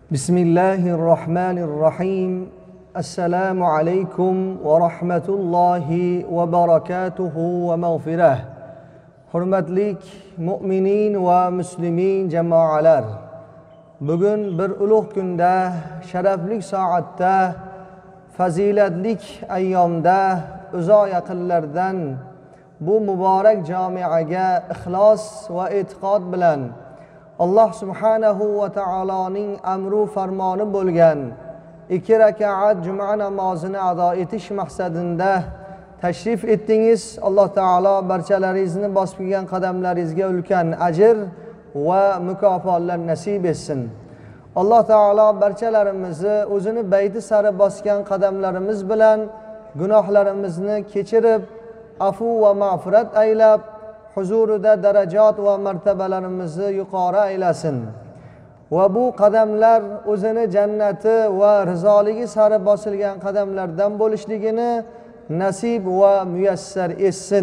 Bismillahirrahmanirrahim. Assalamu alaykum wa rahmatullahi wa barakatuhu wa maghfirah. Hurmatli mu'minin va muslimin jamoalar. Bugun bir ulug' kunda, sharafli soatda, fazilatlik ayyomda uzoq yaqinlardan bu muborak jamiaga ixlos va e'tiqod bilan Allah subhanahu va taoloning amru farmoni bo'lgan 2 rakat juma namozini ado etish maqsadida tashrif etdingiz. Alloh taolo barchalaringizni bosib kelgan qadamlaringizga ulkan ajr va mukofotlar nasib etsin. Alloh taolo barchalarimizni o'zini bayti sari bosgan qadamlarimiz bilan gunohlarimizni kechirib, afu va mag'firat aylab, huzurida darajat va martabalarimizni yuqori aylasin. Va bu qadamlar o'zini jannati va rizoligi sari bosilgan qadamlardan bo'lishligini nasib va muyassar etsin.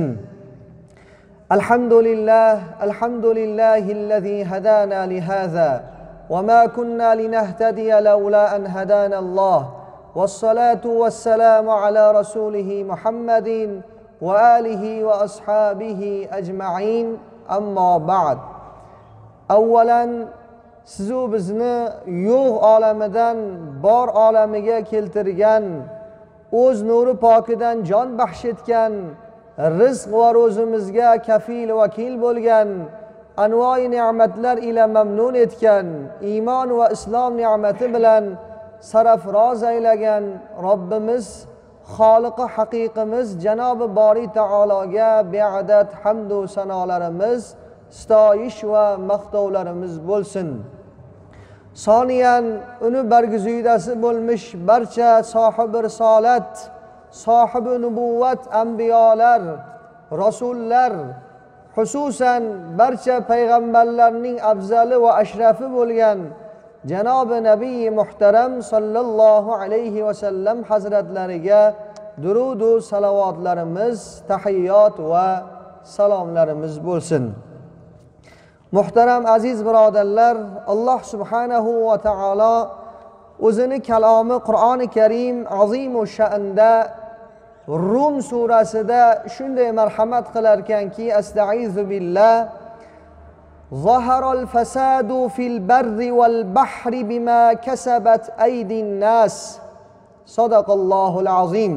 Alhamdulillahillazi hadana li hadha wa ma kunna linahtadiya lawla an hadana Allah. Wassalatu wassalamu ala rasulihi Muhammadin wa alihi wa ashabihi ajma'in. Amma ba'd. Avvalan sizu bizni yo'q olamidan bor olamiga keltirgan, o'z nuri pokidan jon baxsh etgan, rizq va ro'zimizga kafil vakil bo'lgan, anvoyi ne'matlar ila mamnun etgan, iymon va islom ne'mati bilan sarafroz aylagan Robbimiz, Xoliqi haqiqimiz Janobi Bori Taologa beadad hamd va sanolarimiz, sitoyish va maqtovlarimiz bo'lsin. Soniyan uni barguzidasi bo'lmish barcha sohibi risolat, sohibi nubuvvat anbiyolar, rasullar, xususan barcha payg'ambarlarning afzali va ashrafi bo'lgan Janobi Nabiy muhtaram sallallohu alayhi va sallam hazratlariga durud va salovatlarimiz, tahiyyot va salomlarimiz bo'lsin. Muhtaram aziz birodarlar, Alloh subhanahu va taolo o'zini kalomi Qur'oni Karim azim va sha'nda Rum surasida shunday marhamat qilarkanki, astaizu billah, zaharal fasadu fil barri wal bahri bima kasabat aydin nas. Sadaqallohul azim.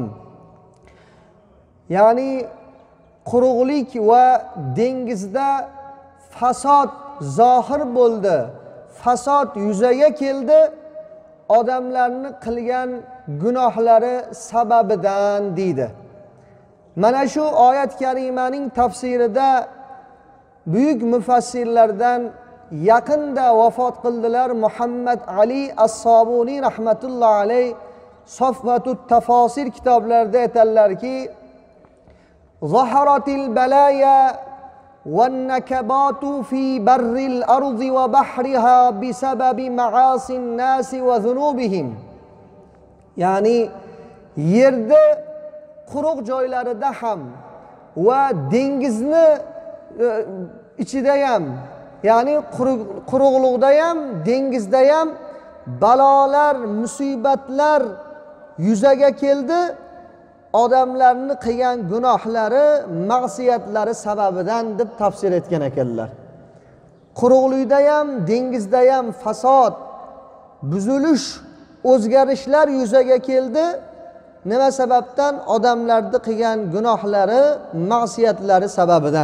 Ya'ni quruqlik va dengizda fasod zohir bo'ldi, fasod yuzaga keldi odamlarni qilgan gunohlari sababidan deydi. Mana shu oyat karimaning tafsirida buyuk mufassirlardan yaqinda vafot qildilar Muhammad Ali As-Sobuni rahmatullohi alayh Safvatut Tafasir kitoblarida aytadilarki, zaharatil balaya والنكبات في بر الأرض وبحرها بسبب معاصي الناس وذنوبهم. Yani yerde quruq joylarida ham va dengizni ichida ham, ya'ni quruqlikda ham, dengizda ham balolar, musibatlar yuzaga keldi. Odamlarni qilgan gunohlari, ma'siyatlari sababidan deb tafsir etgan ekanlar. Quruqlikda ham, dengizda ham fasod, buzilish, o'zgarishlar yuzaga keldi. Nima sababdan? Odamlarni qilgan gunohlari, ma'siyatlari sababidan.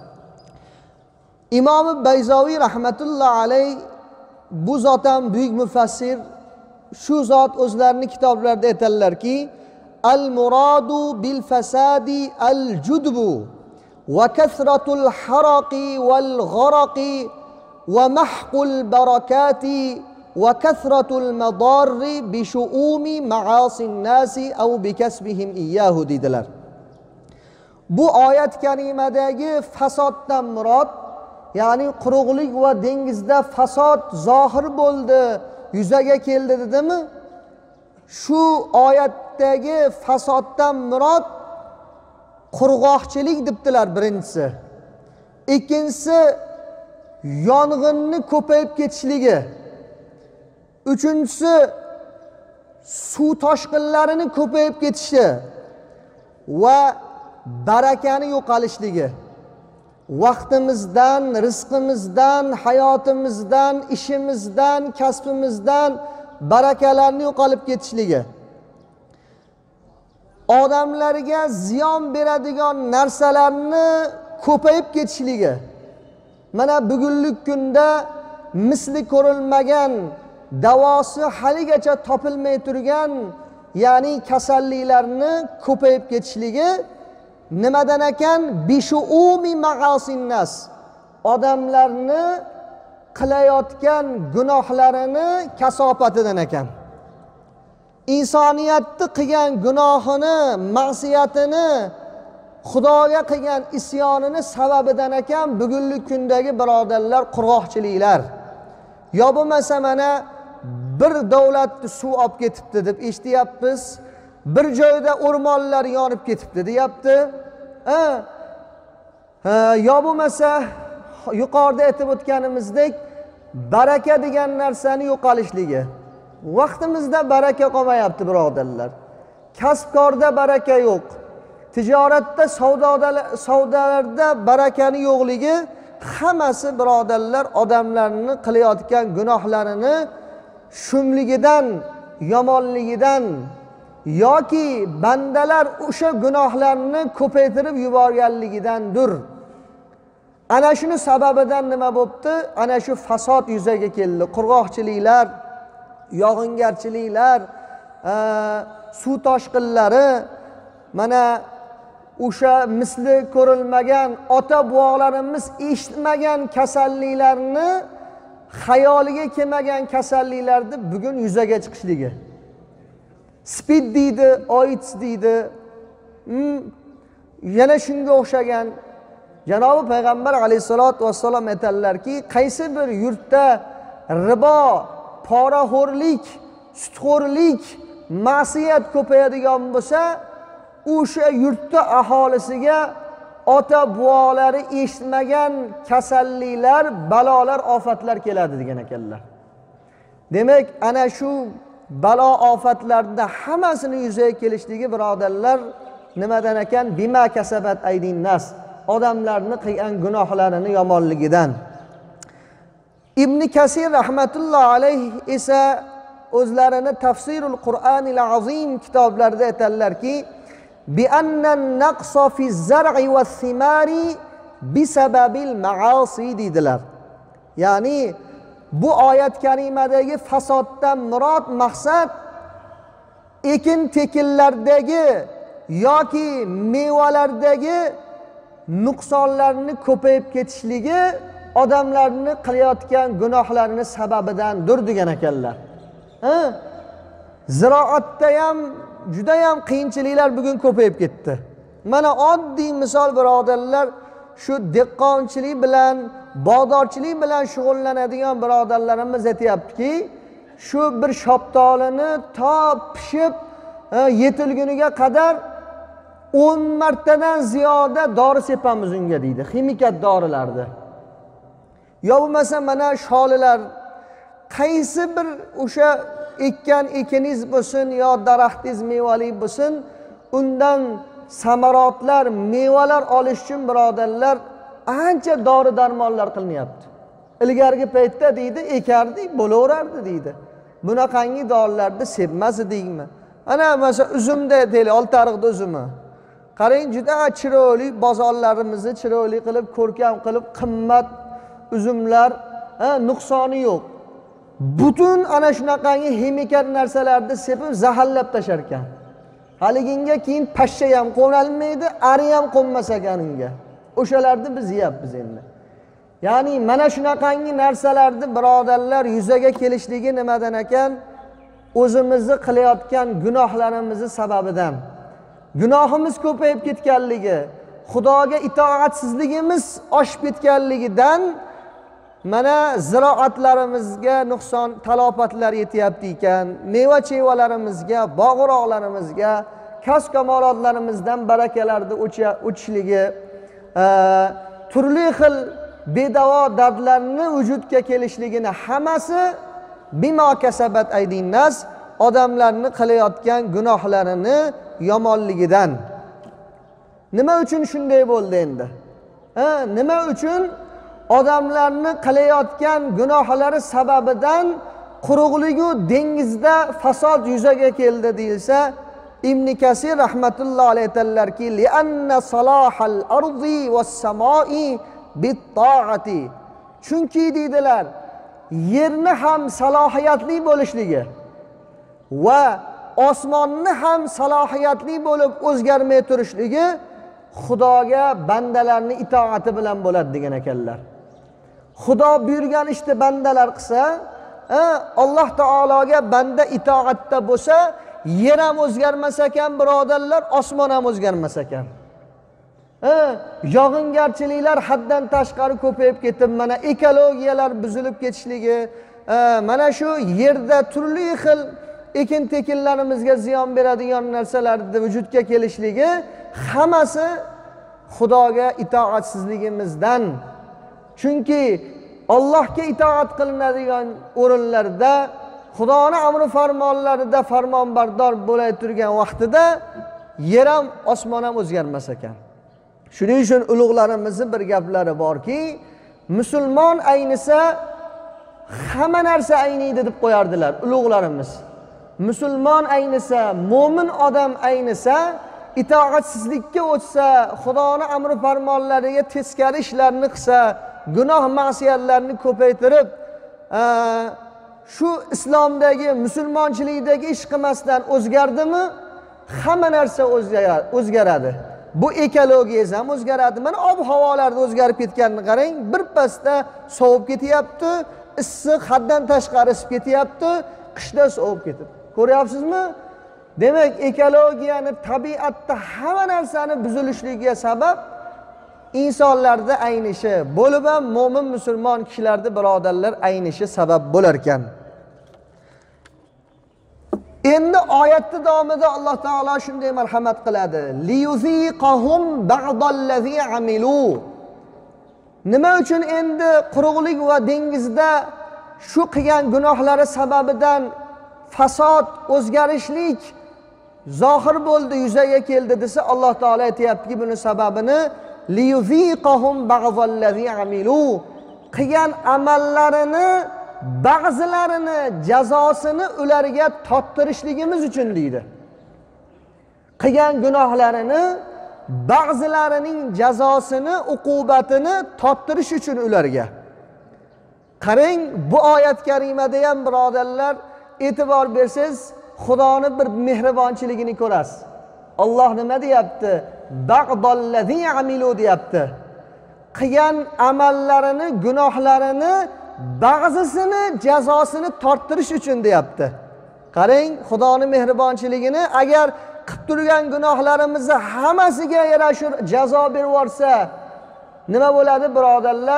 Imom Bayzoviy rahmatullohi alayh bu zot ham buyuk mufassir, shu zot o'zlarining kitoblarida aytadilarki, al-muradu bil fasadi al-judbu wa kathratul haraqi wal gharaqi wa mahqul barakati wa kathratul madarri bi shu'umi ma'asin nasi aw bi kasbihim iyyahu dedilar. Bu oyat karimadagi fasoddan murod, ya'ni quruqlik va dengizda fasod zohir bo'ldi, yuzaga keldi dedimi? Shu oyatdagi fasoddan murod qurg'oqchilik debdilar birinchisi. Ikkinchisi yong'inni ko'payib ketishligi. Uchinchisi suv toshqinlarini ko'payib ketishi va barakani yo'qolishligi. Vaqtimizdan, rizqimizdan, hayotimizdan, ishimizdan, kasbimizdan barakalarni yo'qolib ketishligi. Odamlarga ziyon beradigan narsalarni ko'payib ketishligi. Mana bugungi kunda misli ko'rilmagan, davosi haligacha topilmay turgan, ya'ni kasalliklarni ko'payib ketishligi nimadan ekan? Bishuumi ma'asinnas. Odamlarni qilayotgan gunohlarini kasofatidan ekan. Insoniyatni qilgan gunohini, ma'siyatini, Xudoga qilgan isyonini sababidan ekan bugungi kundagi birodarlar qurg'oqchiliklar. Yo bo'lmasa mana bir davlatni suv olib ketibdi deb eshityapmiz. Bir joyda o'rmonlar yonib ketibdi deyapti. Yo bo'lmasa yuqorida aytib o'tganimizdek baraka degan narsani yo'qolishligi. Vaqtimizda baraka qolmayapti birodarlar. Kasbkorda baraka yo'q. Tijoratda, savdolarda barakani yo'qligi hammasi birodarlar odamlarni qilayotgan gunohlarini shumligidan, yomonligidan yoki bandalar o'sha gunohlarni ko'paytirib yuborganligidandir. Ana shuni sababidan nima bo'pti? Ana shu fasod yuzaga keldi. Qurg'oqchiliklar, yog'ingarchiliklar, suv toshqinlari, mana o'sha misli ko'rilmagan, ota bobolarimiz eshitmagan kasalliklarni, xayoliga kelmagan kasalliklarni bugun yuzaga chiqishligi. Speed deydi, AIDS deydi. Yana shunga o'xshagan Janobi payg'ambar alayhisolatu vassalom aytadilarki, qaysi bir yurtda ribo, poraxo'rlik, sutxo'rlik, ma'siyat ko'payadigan bo'lsa, o'sha yurtda aholisiga ota bobolari eshitmagan kasalliklar, balolar, ofatlar keladi degan ekanlar. Demak, ana shu balo ofatlarda hammasini yuzaga kelishligi birodarlar nimadan ekan? Bima kasabat aydin nas. Odamlarni qilgan gunohlarini yomonligidan. Ibn Kasir rahmatullohi alayhi esa o'zlarini Tafsirul Qur'anil Azim kitoblarida aytadilarki, bi annan naqsa fi zar'i was simari bisababil ma'asi dedilar. Ya'ni bu oyat karimadagi fasoddan murod maqsad ekin tekinlardagi yoki mevalardagi nuqsonlarni ko'payib ketishligi odamlarni qilayotgan gunohlarini sababidandir degan ekanlar. Ziroatda ham juda ham qiyinchiliklar bugun ko'payib ketdi. Mana oddiy misol birodarlar, shu dehqonchilik bilan, bog'dorchilik bilan shug'ullanadigan birodarlarimiz aytayaptiki, shu bir shoptolini to pishib yetilguniga qadar 10 martadan ziyoda dori sepamiz unga deydi, ximikat dorilarni. Yo bo'lmasa mana sholilar, qaysi bir o'sha ekkan ekiniz bo'lsin yo daraxtingiz mevali bo'lsin, undan samarotlar, mevalar olish uchun birodarlar ancha dori darmonlar qilinyapti. Ilgargi paytda deydi, ekardik, bo'laverardi deydi. Bunaqangi dorilarni sepmas edikmi? Ana masalan uzumda deylik, Oltiariqda uzumi. Qarang, juda chiroyli, bozorlarimizni chiroyli qilib, ko'rkam qilib, qimmat uzumlar, nuqsoni yo'q. Butun ana shunaqangi ximikat narsalarni sepib zaharlab tashar ekan. Haliginga keyin pashsha ham qo'nalmaydi, ari ham qo'nmas ekan unga. O'shalarni biz yeyapmiz endi. Ya'ni mana shunaqangi narsalarni birodarlar yuzaga kelishligi nimadan ekan? O'zimizni qilayotgan gunohlarimizni sababidan. Gunohimiz ko'payib ketganligi, Xudoga itoatsizligimiz oshib ketganligidan mana ziroatlarimizga nuqson, talofatlar yetyapti ekan. Meva-chevalarimizga, bog'roqlarimizga, kasb-kamolotlarimizdan barakalarni o'chishligi, turli xil bedavo dardlarni vujudga kelishligini hammasi bima kasabat aydin nas, odamlarning qilayotgan gunohlarini yomonligidan. Nima uchun shunday bo'ldi endi? Nima uchun odamlarning qilayotgan gunohlari sababidan quruqligu dengizda fasod yuzaga keldi deyilsa, İbn Kasir rahmatullohi alayhi aytadilarki, li'anna salahal ardi was samai bit ta'ati. Chunki deydilar, yerni ham salohiyatli bo'lishligi va osmonni ham salohiyatli bo'lib o'zgarmay turishligi Xudoga bandalarning itoati bilan bo'ladi degan ekanlar. Xudo buyurgan ishni bandalar qilsa, Alloh taologa banda itoatda bo'lsa, yer ham o'zgarmas ekan, birodarlar, osmon ham o'zgarmas ekan. Yog'ingarchiliklar haddan tashqari ko'payib ketib, mana ekologiyalar buzilib ketishligi, mana shu yerda turli xil ekin-tekinlarimizga ziyon beradigan narsalarning vujudga kelishligi hammasi Xudoga itoatsizligimizdan. Chunki Allohga itoat qilinadigan o'rinlarda, Xudoning amri farmonlarida farmonbardor bo'lay turgan vaqtida yer ham osmon ham o'zgarmas ekan. Shuning uchun ulug'larimizning bir gaplari borki, musulmon aynisa hamma narsa ayniydi deb qo'yardilar ulug'larimiz. Musulmon aynisa, mo'min odam aynisa, itoatsizlikka o'tsa, Xudoning amri farmonlariga teskari ishlarni qilsa, gunoh ma'siyatlarni ko'paytirib, shu islomdagi, musulmonchilikdagi ish qilmasdan o'zgardimi, hamma narsa o'zgaradi. Bu ekologiyangiz ham o'zgaradi. Mana ob-havolarda o'zgarib ketganini qarang, bir pasda sovib ketyapti, issiq haddan tashqari isib ketyapti, qishda sovib ketib. Ko'ryapsizmi? Demak, ekologiyani, tabiatda hamma narsani buzilishligiga sabab insonlarda aynishi, bo'lib ham mo'min musulmon kishilarda birodarlar aynishi sabab bo'lar ekan. Endi oyatning davomida Alloh taolo shunday marhamat qiladi. Liyuziqahum ba'dallazi amilu. Nima uchun endi quruqlik va dengizda shu qilgan gunohlari sababidan fasod, o'zgarishlik zohir bo'ldi, yuzaga keldi desa, Alloh taolo aytayaptiki, buni sababini liyuziqahum ba'dallazi amilu. Qilgan amallarini ba'zilarini jazosini ularga tottirishligimiz uchun deydi. Qilgan gunohlarini ba'zilarining jazosini, uqubatini tottirish uchun ularga. Qarang, bu oyat karimada ham birodarlar, e'tibor bersangiz, Xudoning bir mehribonchiligini ko'rasiz. Alloh nima deyapti? Ba'dallazi amilu deyapti. Qilgan amallarini, gunohlarini ba'zisini jazosini torttirish uchun deyapti. Qarang, Xudoning mehribonchiligini, agar qilib turgan gunohlarimizni hammasiga yarashur jazo berib yorsa, nima bo'ladi birodarlar?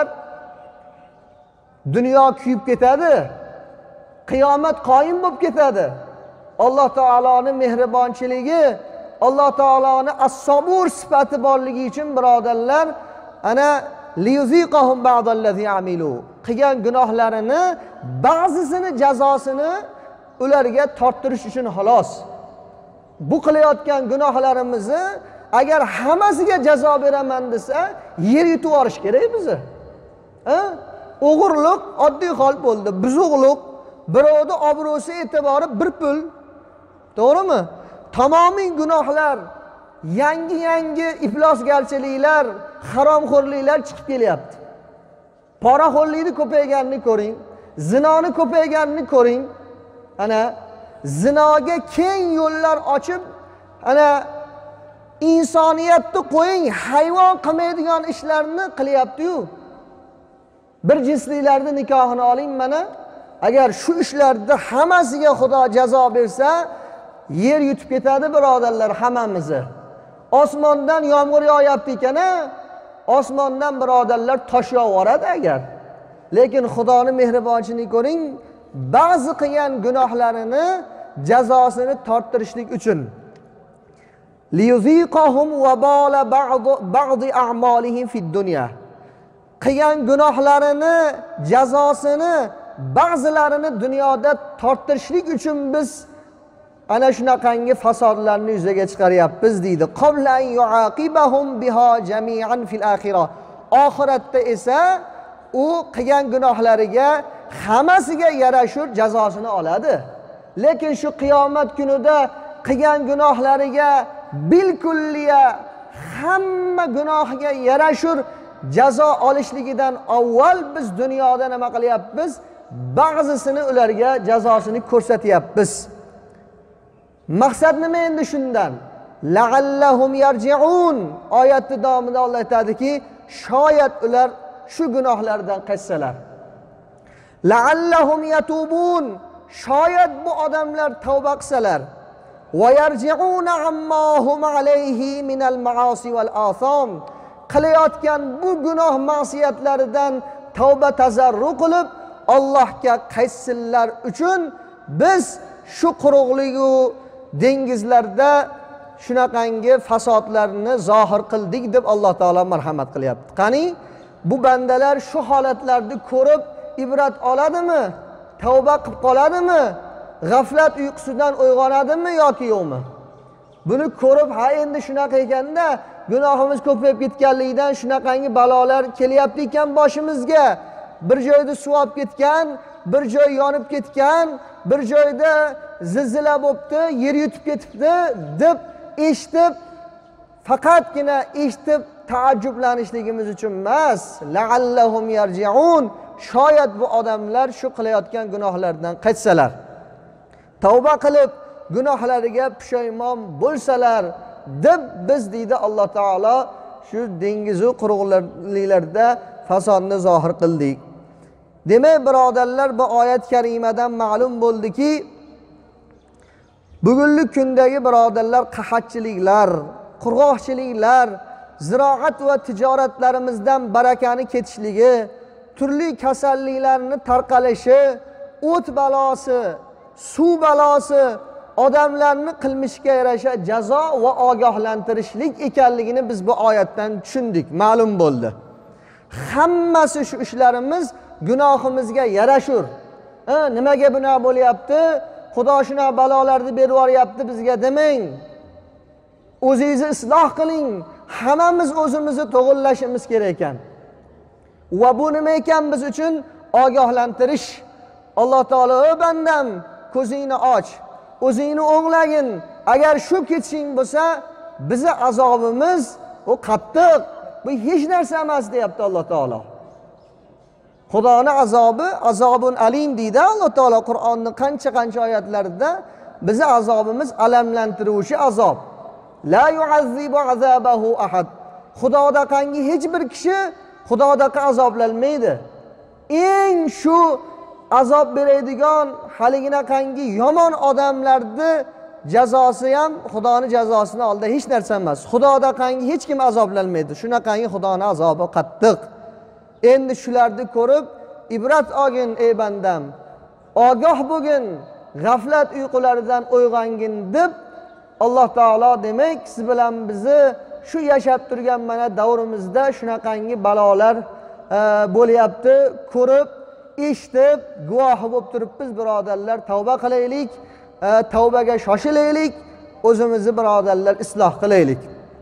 Dunyo kuyib ketadi. Qiyomat qoyim bo'lib ketadi. Alloh taoloning mehribonchiligi, Alloh taoloning as-sabur sifati borligi uchun birodarlar, ana liyuziqahum ba'dallazi amilu. Qilgan gunohlarini ba'zisini jazosini ularga torttirish uchun xolos. Bu qilayotgan gunohlarimizni agar hammasiga jazo beraman desa, yer yutib olish kerak bizni. O'g'irlik oddiy hol bo'ldi. Buzuqlik, birovning obro'si, e'tibori bir pul. To'g'rimi? Tamomiy gunohlar, yangi iflosgarchiliklar, haromxo'rliklar chiqib kelyapti. Poraxo'rlikni ko'payganini ko'ring, zinoni ko'payganini ko'ring. Ana zinoga keng yo'llar ochib, ana insoniyatni qo'ying, hayvon qilmaydigan ishlarni qilyapti-yu. Bir jinslilarning nikohini oling mana. Agar shu ishlarda hammasiga Xudo jazo bersa, yer yutib ketadi birodarlar hammamizni. Osmondan yomg'ir yog'yapti ekan-a, osmondan birodarlar tosh yog'oradi agar. Lekin Xudoning mehribonchiligini ko'ring, ba'zi qilgan gunohlarini jazosini torttirishlik uchun. Liyuziqahum wabala ba'di a'malihim fid dunya. Qilgan gunohlarini jazosini ba'zilarini dunyoda torttirishlik uchun biz ana shunaqangi fasodlarni yuzaga chiqaryapmiz deydi. Qablan yuaqibahum biha jami'an fil akhirah. Oxiratda esa u qilgan gunohlariga hammasiga yarashur jazosini oladi. Lekin shu qiyomat kunida qilgan gunohlariga bilkulliya hamma gunohiga yarashur jazo olishligidan avval biz dunyoda nima qilyapmiz? Ba'zisini ularga jazosini ko'rsatyapmiz. Maqsad nima endi shundan? La'allahum yarji'un. Oyat davomida Alloh aytadiki, shoyat ular shu gunohlardan qaytsalar. La'allahum yatubun. Shoyat bu odamlar tavba qilsalar. Va yarji'una amma hum alayhi min al-ma'asi wal atham. Qilayotgan bu gunoh ma'siyatlaridan tavba tazarru qilib Allohga qaytsinlar uchun biz shu quruqligu dengizlarda shunaqangi fasodlarni zohir qildik deb Alloh taolo marhamat qilyapti. Qani bu bandalar shu holatlarni ko'rib ibrat oladimi? Tavba qilib qoladimi? G'aflat uyqusidan uyg'onadimi yoki yo'qmi? Buni ko'rib, ha endi shunaqa ekanda, gunohimiz ko'payib ketganligidan shunaqangi balolar kelyapti ekan boshimizga. Bir joyda suv olib ketgan, bir joy yonib ketgan, bir joyda zilzila bo'libdi, yer yutib ketibdi deb eshitib, faqatgina eshitib taajjublanishligimiz uchun emas, la'allahum yarji'un. Shoyat bu odamlar shu qilayotgan gunohlardan qaytsalar, tavba qilib gunohlariga pushaymon bo'lsalar deb biz deydi Alloh taolo shu dengiz va quruqliklarda fasodni zohir qildik. Demak, birodarlar, bu oyat karimadan ma'lum bo'ldiki, bugungi kundagi birodarlar qahatchiliklar, qurg'oqchiliklar, ziroat va tijoratlarimizdan barakani ketishligi, turli kasalliklarning tarqalishi, o't balosi, suv balosi odamlarni qilmishga yarasha jazo va ogohlantirishlik ekanligini biz bu oyatdan tushundik, ma'lum bo'ldi. Hammasi shu ishlarimiz gunohimizga yarashur. Nimaga buna bo'lyapti? Xudo shuna balolarni berib yuboryapti bizga demang. O'zingizni isloh qiling. Hammamiz o'zimizni to'g'rilashimiz kerak ekan. Va bu nima ekan biz uchun? Ogohlantirish. Alloh taolo, "Ey bandam, ko'zingni och, o'zingni o'nglagin. Agar shu ketishing bo'lsa, bizi azobimiz o qattiq. Bu hech narsa emas" deyapti Alloh taolo. Xudoning azobi azobun alim deydi Alloh taolo Qur'onning qancha oyatlarida bizi azobimiz alamlantiruvchi azob. La yu'azzibu azabahu ahad. Xudoda qangi hech bir kishi Xudodaqa azoblanmaydi. Eng shu azob beradigan haligina qangi yomon odamlarni jazosi ham Xudoning jazosini oldida hech narsa emas. Xudoda qangi hech kim azoblanmaydi. Shunaqangi Xudoning azobi qattiq. Endi shularni ko'rib ibrat olgin ey bandam. Ogoh bo'lgin, g'aflat uyqularidan uyg'ongin deb Alloh taolo demak siz bilan bizni shu yashab turgan mana davrimizda shunaqangi balolar bo'lyapti, ko'rib, eshitib, guvohi bo'lib turibmiz birodarlar. Tavba qilaylik, tavbaga shoshilaylik, o'zimizni birodarlar isloh qilaylik.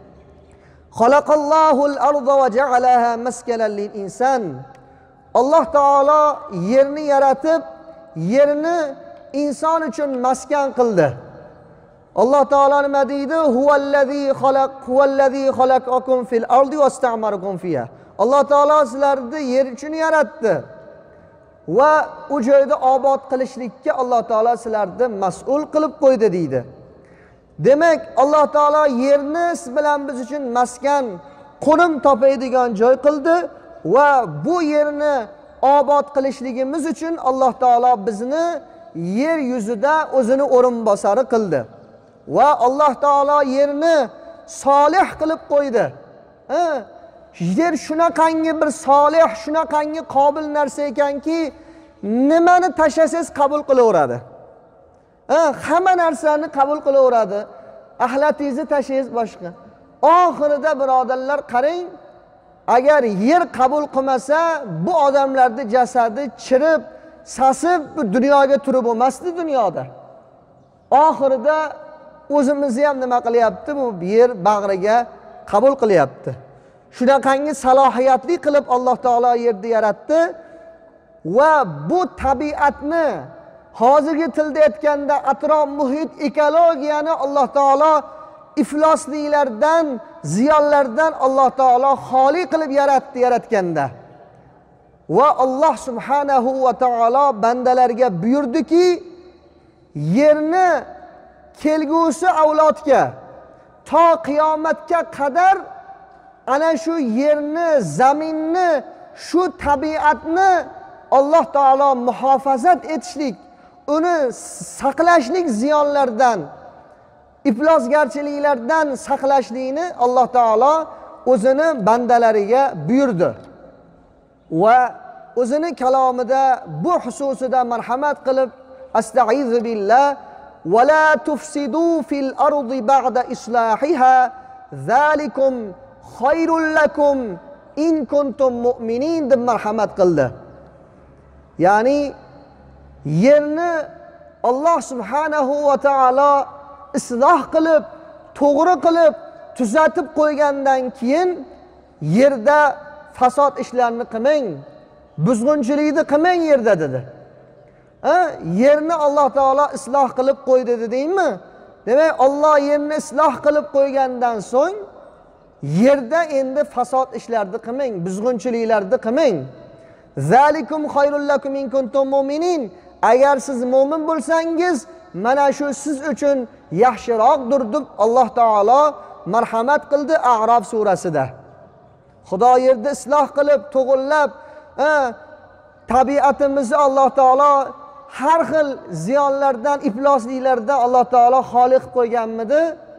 Xalaqallohul arda va ja'alaha maskanan lil inson. Alloh taolo yerni yaratib, yerni inson uchun maskan qildi. Alloh taolo nima deydi? Huvallazi xalaqakum fil ardi vasta'marakum fiha. Alloh taolo sizlarni yer uchun yaratdi va u joyda obod qilishlikka Alloh taolo sizlarni mas'ul qilib qo'ydi deydi. Demak, Alloh taolo yerni siz bilan biz uchun maskan, qo'nim topadigan joy qildi va bu yerni obod qilishligimiz uchun Alloh taolo bizni yer yuzida o'zini o'rinbosari qildi. Va Alloh taolo yerni solih qilib qo'ydi. Yer shunaqangi bir solih, shunaqangi qobil narsa ekanki, nimani tashlasangiz qabul qilaveradi. Hamma narsani qabul qilaveradi. Axlatingizni tashlaysiz boshqa. Oxirida birodarlar qarang, agar yer qabul qilmasa, bu odamlarning jasadi chirib, sasib bu dunyoga turib bo'lmasdi dunyoda. Oxirida o'zimizni ham nima qilyapti? Bu yer bag'riga qabul qilyapti. Shunaqangi salohiyatli qilib Alloh taolo yerni yaratdi va bu tabiatni hozirgi tilda aytganda atrof muhit ekologiyani Alloh taolo iflosliklardan, ziyonlardan Alloh taolo xoli qilib yaratganda. Va Alloh subhanahu va taolo bandalarga buyurdiki, yerni kelgusi avlodga to qiyomatga qadar ana shu yerni, zaminni, shu tabiatni Alloh taolo muhofazat etishlik, uni saqlashlik ziyonlardan, iflosgarchiliklardan saqlashlikni Alloh taolo o'zini bandalariga buyurdi. Va o'zini kalomida bu xususida marhamat qilib astag'izu billah va la tufsidu fil ardi ba'da islahiha zalikum khayrul lakum in kuntum mu'minin deb marhamat qildi. Ya'ni yerni Alloh subhanahu va taolo isloh qilib, to'g'ri qilib, tuzatib qo'ygandan keyin yerda fasod ishlarini qilmang, buzg'unchilikni qilmang yerda dedi. Yerni Alloh taolo isloh qilib qo'ydi dedingmi? Demak, Alloh yerni isloh qilib qo'ygandan so'ng yerda endi fasod ishlarni qilmang, buzg'unchiliklarni qilmang. Zalikum khayrul lakum in kuntum mu'minin. Agar siz mo'min bo'lsangiz, mana shu siz uchun yaxshiroqdir deb Alloh taolo marhamat qildi A'rof surasida. Xudo yerni isloh qilib, to'g'irlab, tabiatimizni Alloh taolo har xil ziyonlardan, iflosliklardan Alloh taolo xoli qilib qo'yganmidi?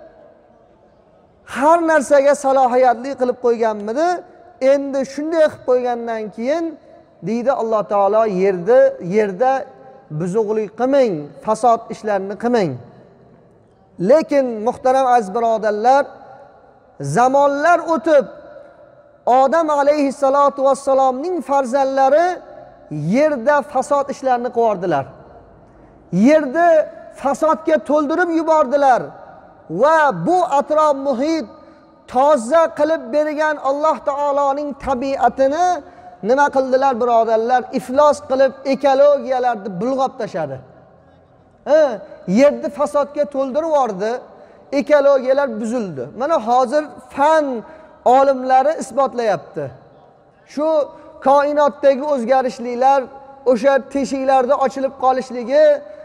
Har narsaga salohiyatli qilib qo'yganmidi? Endi shunday qilib qo'ygandan keyin deydi Alloh taolo yerda buzuqlik qilmang, fasod ishlarini qilmang. Lekin muhtaram aziz birodarlar, zamonlar o'tib Odam alayhissalatu vassalomning farzandlari yerda fasod ishlarini qilardilar. Yerni fasodga to'ldirib yubordilar va bu atrof muhit toza qilib bergan Alloh taoloning tabiatini nima qildilar birodarlar? Iflos qilib ekologiyalarni bulg'ab tashadi. Yerni fasodga to'ldirib yubordi, ekologiyalar buzildi. Mana hozir fan olimlari isbotlayapti. Shu koinotdagi o'zgarishliklar, o'sha teshiklarda ochilib qolishligi,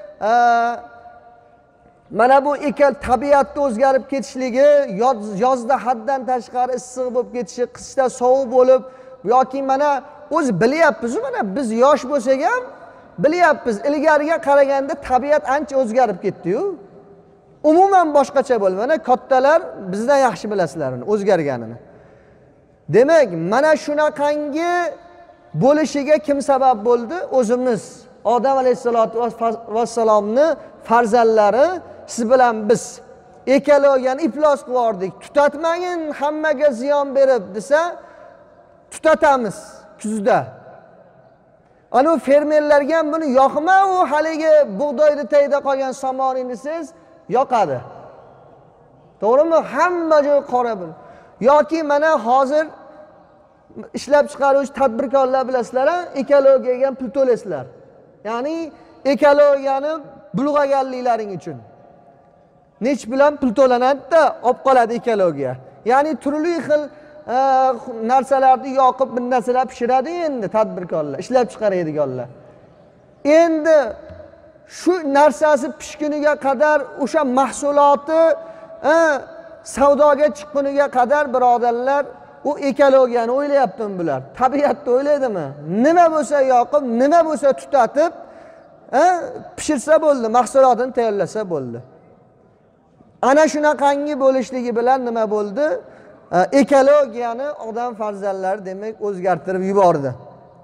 mana bu tabiatda o'zgarib ketishligi, yozda haddan tashqari issiq bo'lib ketishi, qishda sovuq bo'lib, yoki mana o'z bilyapmiz, mana biz yosh bo'lsak ham bilyapmiz, ilgariga qaraganda tabiat ancha o'zgarib ketdi-yu. Umuman boshqacha bo'ldi. Mana kattalar bizdan yaxshi bilasizlar uni o'zgarganini. Demak, mana shunaqangi bo'lishiga kim sabab bo'ldi? O'zimiz. Odam alayhisolatu vassalomni farzandlari, siz bilan biz ekologiyani iflos qilib yubordik. Tutatmagin, hammaga ziyon berib desa, tutatamiz kuzda. Ana fermerlarga ham buni yoqma, u haligi bug'doyni tagida qolgan somonini siz yoqadi. To'g'rimi? Hamma joy qora bu. Yoki mana hozir ishlab chiqaruvchi tadbirkorlar bilasizlar, ekologiyaga ham pul to'laysizlar. Ya'ni ekologiyani bulg'aganliklaring uchun. Nech bilan pul to'lanadi-da, olib qoladi ekologiya. Ya'ni turli xil narsalarni yoqib, bir narsalar pishiradi endi tadbirkorlar, ishlab chiqaradiganlar. Endi shu narsasi pishguniga qadar, o'sha mahsuloti savdoga chiqquniga qadar birodarlar, u ekologiyani o'ylayaptimi bular? Tabiatni o'ylaydimi? Nima bo'lsa yoqib, nima bo'lsa tutatib, pishirsa bo'ldi, mahsulotini tayyorlasa bo'ldi. Ana shunaqangi bo'lishligi bilan nima bo'ldi? Ekologiyani odam farzandlari demak o'zgartirib yubordi.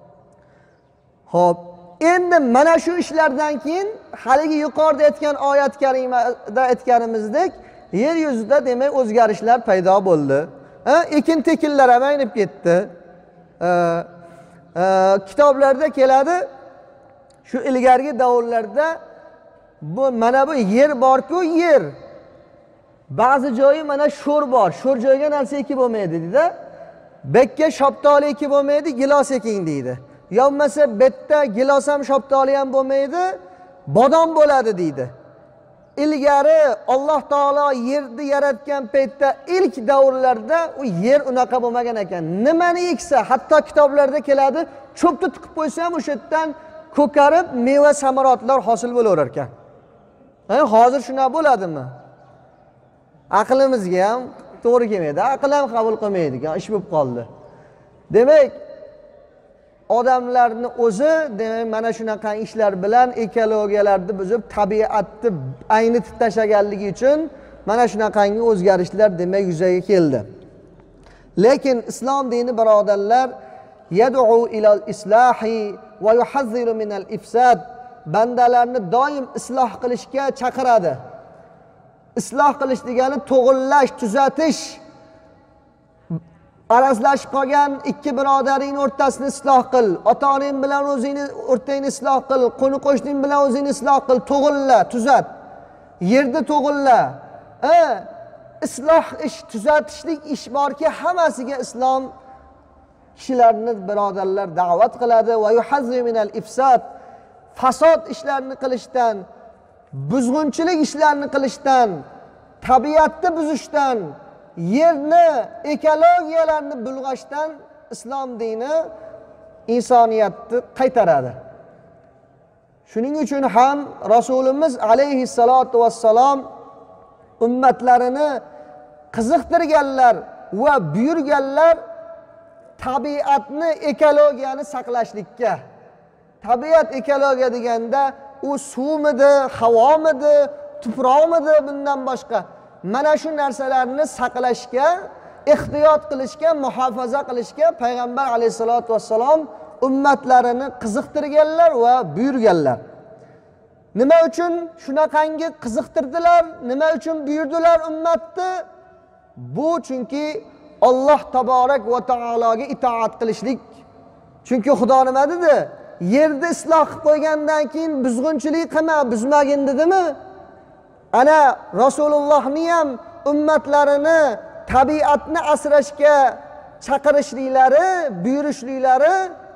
Xo'p, endi mana shu ishlardan keyin haligi yuqorida aytgan oyat karimada aytganimizdek, yer yuzida demak o'zgarishlar paydo bo'ldi. Ekin tekinlar ham aynib ketdi. Kitoblarda keladi, Shu ilgargi davrlarda bu mana bu yer bor-ku, yer. Ba'zi joyi mana sho'r bor. Sho'r joyga narsa ekib bo'lmaydi deydi. Bekka shoptoli ekib bo'lmaydi, gilos eking deydi. Yo bo'lmasa betda gilos ham shoptoli ham bo'lmaydi, bodom bo'ladi deydi. Ilgari Alloh taolo yerni yaratgan paytda ilk davrlarda u yer unaqa bo'lmagan ekan. Nimani eksa, hatto kitoblarda keladi, cho'pni tiqib qo'ysa ham o'sha yerdan ko'karib meva samarotlar hosil bo'laverar ekan. Hozir shunaqa bo'ladimi? Aqlimizga ham to'g'ri kelmaydi. Aql ham qabul qilmaydi ekan, ish bo'lib qoldi. Demak, odamlarni o'zi demak mana shunaqa ishlar bilan ekologiyalarni buzib, tabiatni aynitib tashlaganligi uchun mana shunaqangi o'zgarishlar demak yuzaga keldi. Lekin islom dini birodarlar yad'u ilal islahi va yuhazziru minal ifsad, bandalarni doim isloh qilishga chaqiradi. Isloh qilish degani to'g'rilash, tuzatish. Arazlashib qolgan ikki birodaring o'rtasini isloh qil, ota-onang bilan o'zingni o'rtangni isloh qil, qo'ni qo'shning bilan o'zingni isloh qil, to'g'rila, tuzat. Yerni to'g'rila. Isloh ish, tuzatishlik ish borki, hammasiga islom kishilarni birodarlar da'vat qiladi va yuhazziru minal ifsad, fasod ishlarni qilishdan, buzg'unchilik ishlarni qilishdan, tabiatni buzishdan, yerni, ekologiyalarni bulg'ashdan islom dini insoniyatni qaytaradi. Shuning uchun ham Rasulimiz alayhissalatu vassalom ummatlarini qiziqtirganlar va buyurganlar tabiatni, ekologiyani saqlashlikka. Tabiat, ekologiya deganda u suvmidi, havomidi, tuproqmidi, bundan boshqa mana shu narsalarni saqlashga, ehtiyot qilishga, muhofaza qilishga payg'ambar alayhisolatu vassalom ummatlarini qiziqtirganlar va buyurganlar. Nima uchun shunaqangi qiziqtirdilar? Nima uchun buyurdilar ummatni? Bu chunki Alloh taborak va taologa itoat qilishlik. Chunki Xudo nima dedi? Yerni isloh qilib qo'ygandan keyin buzg'unchilik qilma, buzmagin dedimi? Ana Rasulullohni ham ummatlarini tabiatni asrashga chaqirishliklari, buyurishliklari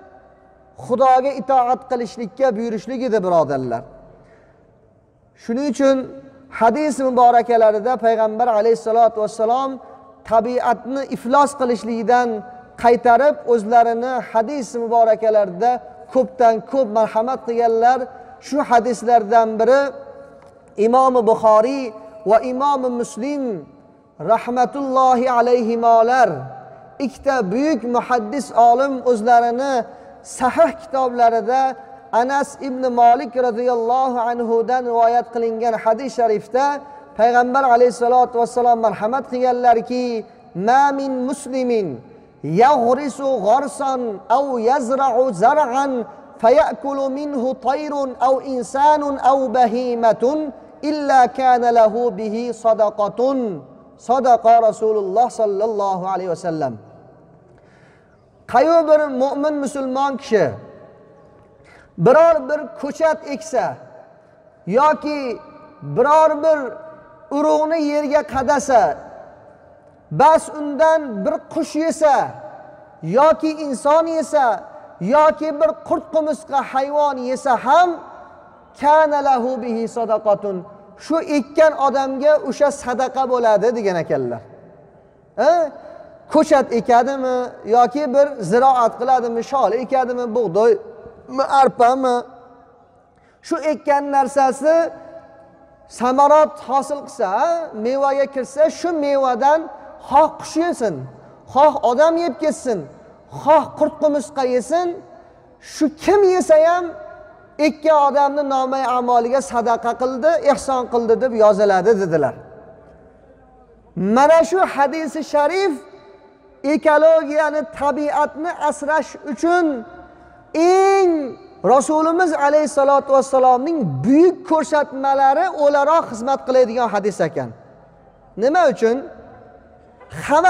Xudoga itoat qilishlikka buyurishlik edi, birodarlar. Shuning uchun hadis muborakalarida payg'ambar alayhisolatu vassalom tabiatni iflos qilishlikdan qaytarib, o'zlarini hadis muborakalarida ko'pdan ko'p marhamat qilganlar. Shu hadislardan biri İmam Buxoriy va Imom Muslim rahmatullohi alayhimolar, ikkita buyuk muhaddis olim o'zlarini sahih kitoblarida Anas ibn Malik radhiyallohu anhu dan rivoyat qilingan hadis sharifda payg'ambar alayhisolatu vassalom marhamat qilganlarki, ma min muslimin yaghrisu gharsan aw yazra'u zar'an fayakulu minhu tayrun aw insanun aw bahimatun illa kana lahu bihi sadaqatun. Sadaqa Rasululloh sallallohu alayhi vasallam. Qaysi bir mu'min musulmon kishi biror bir ko'chat eksa yoki biror bir urug'ni yerga qadasa, bas undan bir qush yesa yoki inson yesa yoki bir qurt qumursqa hayvon yesa ham kana lahu bihi sadaqatun, shu ekkan odamga o'sha sadaqa bo'ladi degan ekanlar. Ko'chat ekadimi yoki bir ziroat qiladimi, shol ekadimi, bug'doymi, arpami, shu ekkan narsasi samarot hosil qilsa, mevaga kirsa, shu mevadan xoh qush yesin, xoh odam yeb ketsin, xoh qurt qumursqa yesin, shu kim yesa ham ekkan odamni nomai amaliga sadaqa qildi, ihson qildi deb yoziladi dedilar. Mana shu hadisi sharif ekologiyani, tabiatni asrash uchun eng Rasulimiz alayhisolatu vassalomning buyuk ko'rsatmalari o'laroq xizmat qiladigan hadis ekan. Nima uchun?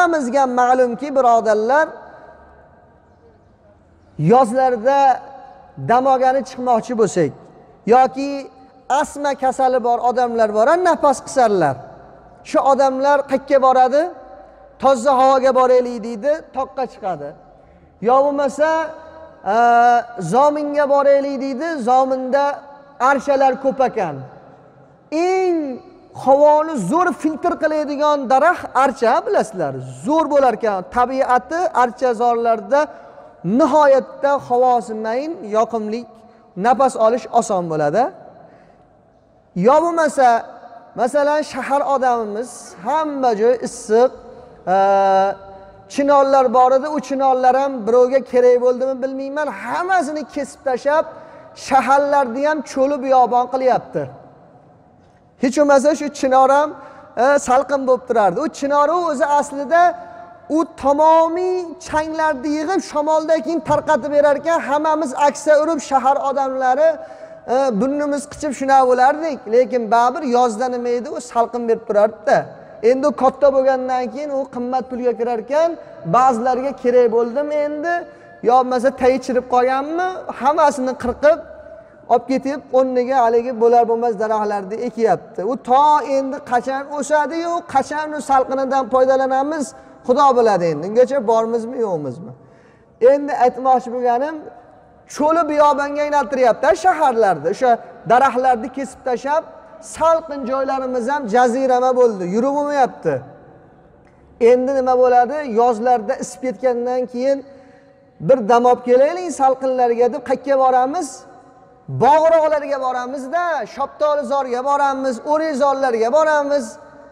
Hammamizga ma'lumki, birodarlar, yozlarda dam olgani chiqmoqchi bo'lsak yoki asma kasali bor odamlar bor, nafas qisarlar. Shu odamlar qayerga boradi? Toza havoga boraylik deydi, toqqa chiqadi. Yo bo'lmasa zominga boraylik deydi, zominda arshalar ko'p ekan. Eng havoni zo'r filtr qiladigan daraxt archa, bilasizlar. Zo'r bo'lar ekan. Tabiati archazorlarda nihoyatda havosi mayin, yoqimli, nafas olish oson bo'ladi. Yo bo'lmasa, masalan, shahar odamimiz, hamma joy issiq, chinorlar bor edi, u chinorlar ham birovga kerak bo'ldimi bilmayman, hammasini kesib tashab, shaharlarni ham cho'li biyobon qilyapti. Hech bo'lmasa shu chinor ham salqin bo'lib turardi. U chinori o'zi aslida u tamomiy changlarni yig'ib shamoldan keyin tarqatib berar ekan, hammamiz aksa urib shahar odamlari burnimiz qichib shunaqa bo'lardik. Lekin baribir yozda nima edi, u salqin berib turardi-da. Endi u katta bo'lgandan keyin u qimmat pulga kirar ekan, ba'zilarga kerak bo'ldimi endi, yo bo'lmasa tayi chirib qolganmi, hammasini qirqib olib ketib, o'rniga haligi bo'lar bo'lmas daraxtlarni ekyapti. U to endi qachon o'sadi-yu, qachon u salqinidan foydalanamiz, Xudo biladi endi. Ungacha bormizmi, yo'qmizmi? Endi aytmoqchi bo'lganim, cho'li biyobonga aylantiryapti shaharlarda. O'sha daraxtlarni kesib tashab, salqin joylarimiz ham jazirama bo'ldi, yurib bo'lmayapti. Endi nima bo'ladi? Yozlarda isib ketgandan keyin bir dam olib kelaylik salqinlarga deb qayerga boramiz? Bog'roqlarga boramiz-da, Shoptolizorga boramiz, O'rizorlarga boramiz.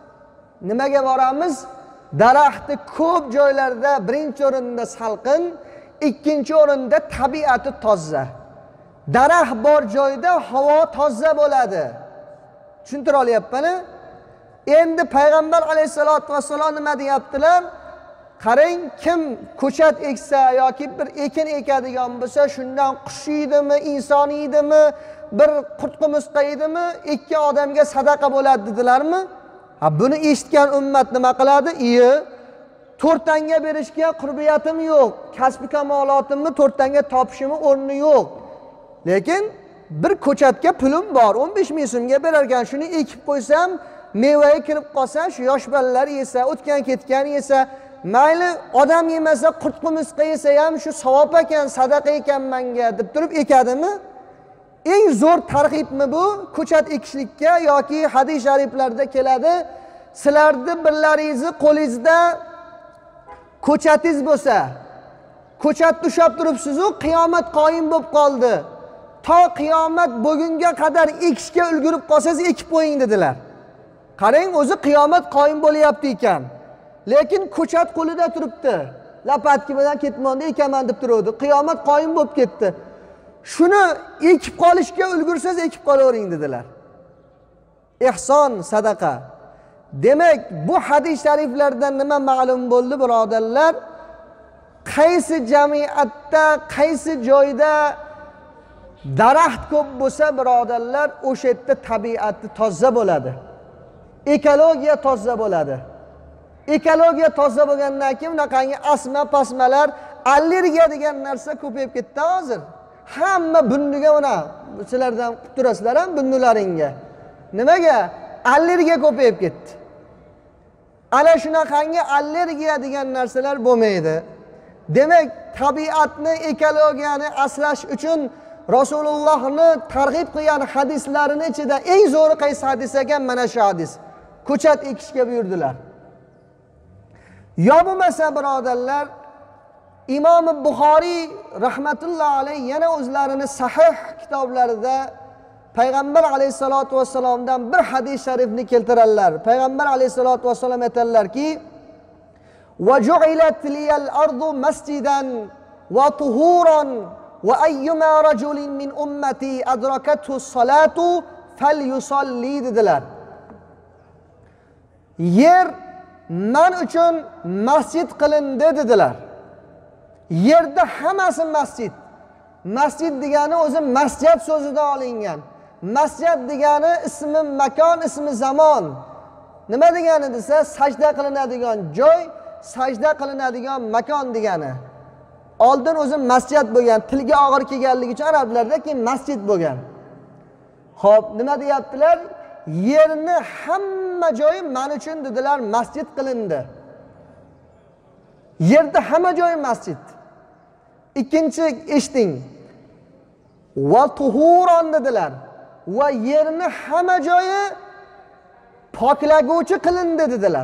Nimaga boramiz? Daraxtni ko'p joylarda birinchi o'rinda salqin, ikkinchi o'rinda tabiati toza. Daraxt bor joyda havo toza bo'ladi. Tushuntira olyapman-a? Endi payg'ambar alayhisolatu vassalom nima deyaptilar? Qarang, kim ko'chat eksa yoki bir ekin ekadigan bo'lsa, shundan qush yeydimi, inson yeydimi, bir qurtqumushqa yeydimi, ikki odamga sadaqa bo'ladi dedilarmi? Ha, buni eshitgan ummat nima qiladi? To'rtanga berishga qurbiyatim yo'q, kasbi kamolotimni to'rtanga topishimni o'rni yo'q. Lekin bir ko'chatga pulim bor, 15 ming so'mga berar ekan, shuni ekib qo'ysam, mevaga kirib qolsa, shu yosh bolalar yesa, o'tgan ketgan yesa, mayli odam yemasa, qurtqumushqa yesa ham shu savob ekan, sadaqa ekan menga deb turib ekadimi? Eng zo'r targ'ibmi bu? Ko'chat ekishlikka yoki hadis shariflarda keladi, sizlarni birlaringizni qo'lingizda ko'chatingiz bo'lsa, ko'chatni ushlab turibsiz-ku, qiyomat qoyim bo'lib qoldi. To qiyomat bugunga qadar ekishga ulgurib qolsangiz ekib qo'ying dedilar. Qarang, o'zi qiyomat qoyim bo'lyapti ekan. Lekin ko'chat qo'lida turibdi. Lapatki bilan ketmonda ekaman deb turuvdi. Qiyomat qoyim bo'lib ketdi. Shuni ekib qolishga ulgursangiz ekib qolavering dedilar. Ihson, sadaqa. Demak, bu hadis shariflardan nima ma'lum bo'ldi, birodarlar? Qaysi jamiyatda, qaysi joyda daraxt ko'p bo'lsa, birodarlar, o'sha yerda tabiati toza bo'ladi. Ekologiya toza bo'ladi. Ekologiya toza bo'lgandan keyin bunaqangi asma, pasmalar, allergiya degan narsa ko'payib ketdi hozir. Hamma bunniga mana sizlardan qilib turasizlar ham bunnularingga. Nimaga? Allergiya ko'payib ketdi. Ana shunaqangi allergiya degan narsalar bo'lmaydi. Demak, tabiatni, ekologiyani asrash uchun Rasulullohni targ'ib qilgan hadislarining ichida eng zo'ri qaysi hadis ekan? Mana shu hadis. Ko'chat ekishga buyurdilar. Yo bo'lmasa, birodarlar, Imom Buxoriy rahmatullohi alayhi yana o'zlarini sahih kitoblarida Payg'ambar alayhisolatu vassalomdan bir hadis sharifni keltirarlar. Payg'ambar alayhisolatu vassalom aytadilarki: "Va ju'ilat liyal ardu masjidan va tuhuran va ayyuma rajulin min ummati adrakathu as-salatu falyusalli" dedilar. Yer men uchun masjid qilindi dedilar. Yerda hammasi masjid. Masjid degani o'zi masjid so'zidan olingan. Masjid degani ismi makon, ismi zamon. Nima degani desa, sajda qilinadigan joy, sajda qilinadigan makon degani. oldin o'zi masjid bo'lgan, tilga og'ir kelganligi uchun arablarda keyin masjid bo'lgan. Xo'p, nima deyaptilar? Yerni hamma joyi men uchun dedilar masjid qilindi. Yerda hamma joyi masjid. Ikkinchi eshiting. Va tuhuron dedilar. Va yerni hamma joyi poklaguvchi qilindi dedilar.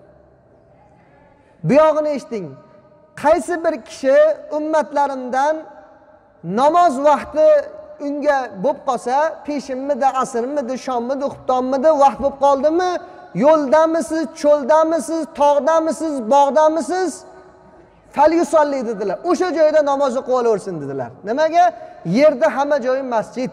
Bu yog'ini eshiting. Qaysi bir kishi ummatlarimdan namoz vaqti unga bo'lib qolsa, peshinmidi, asrmidi, shommidi, xuftonmidi vaqt bo'lib qoldimi, yo'ldamisiz, cho'ldamisiz, tog'damisiz, bog'damisiz, falyusolli dedilar. O'sha joyda namoz o'qib olaversin dedilar. Nimaga? Yerda hamma joyi masjid.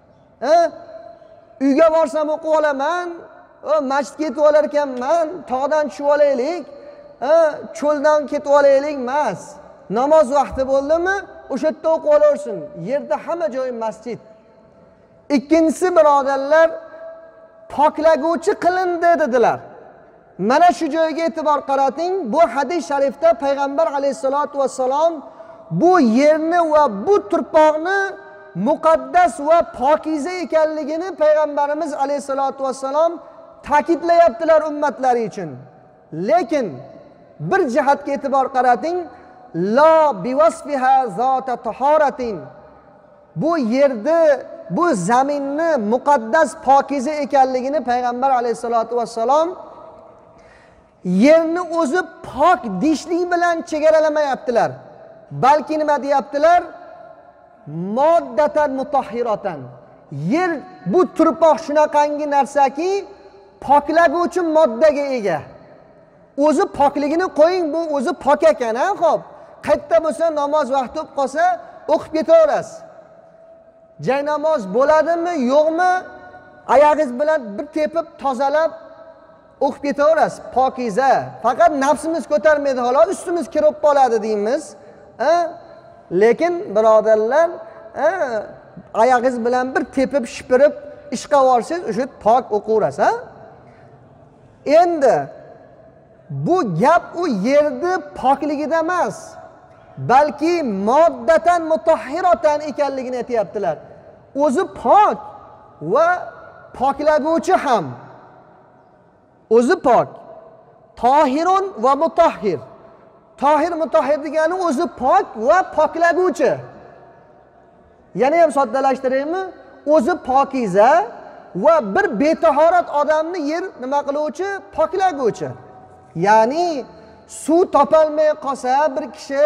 Uyga borsam o'qib olaman, masjidga ketib olar ekanman, tog'dan tushib olaylik, cho'ldan ketib olaylik emas. Namoz vaqti bo'ldimi, o'sha yerda o'qib olaversin. Yerda hamma joyi masjid. Ikkinchisi birodarlar, poklaguvchi qilindi dedilar. Mana shu joyga e'tibor qarating. Bu hadis sharifda payg'ambar alayhisolatu vassalom bu yerni va bu turpoqni muqaddas va pokiza ekanligini payg'ambarimiz alayhisolatu vassalom ta'kidlayaptilar ummatlari uchun. Lekin bir jihatga e'tibor qarating. La biwasfiha zata tahoratin. Bu yerni, bu zaminni muqaddas pokiza ekanligini payg'ambar alayhisolatu vassalom yerni o'zi pok dishlik bilan chegaralamayaptilar. Balki nima deyaptilar? Moddatan mutahhiratan. Yer bu turpoq shunaqangi narsaki poklaguvchi moddaga ega. O'zi pokligini qo'ying, bu o'zi pok ekan, ha, xo'p. Qayerda bo'lsa namoz vaqti bo'lib qolsa, o'qib ketaverasiz. Jay namoz bo'ladimi, yo'qmi? Oyog'ingiz bilan bir tepib, tozalab o'qib ketaverasiz. Pokiza. Faqat nafsimiz ko'tarmaydi, xolos ustimiz kirib qoladi deymiz. Lekin birodarlar, oyog'ingiz bilan bir tepib, shipirib ish qilib o'sha pok o'qaverasiz, ha? Endi bu gap u yerni pokligida emas, balki moddatan mutahhiratan ekanligini aytayaptilar. O'zi pok va poklaguvchi ham. O'zi pok. Tohirun va mutahhir. Tohir mutahhir degani o'zi pok va poklaguvchi. Yana ham soddalashtiraymi? O'zi pokiza va bir betahorat odamni yer nima qiluvchi? Poklaguvchi. Ya'ni suv topolmay qolsa bir kishi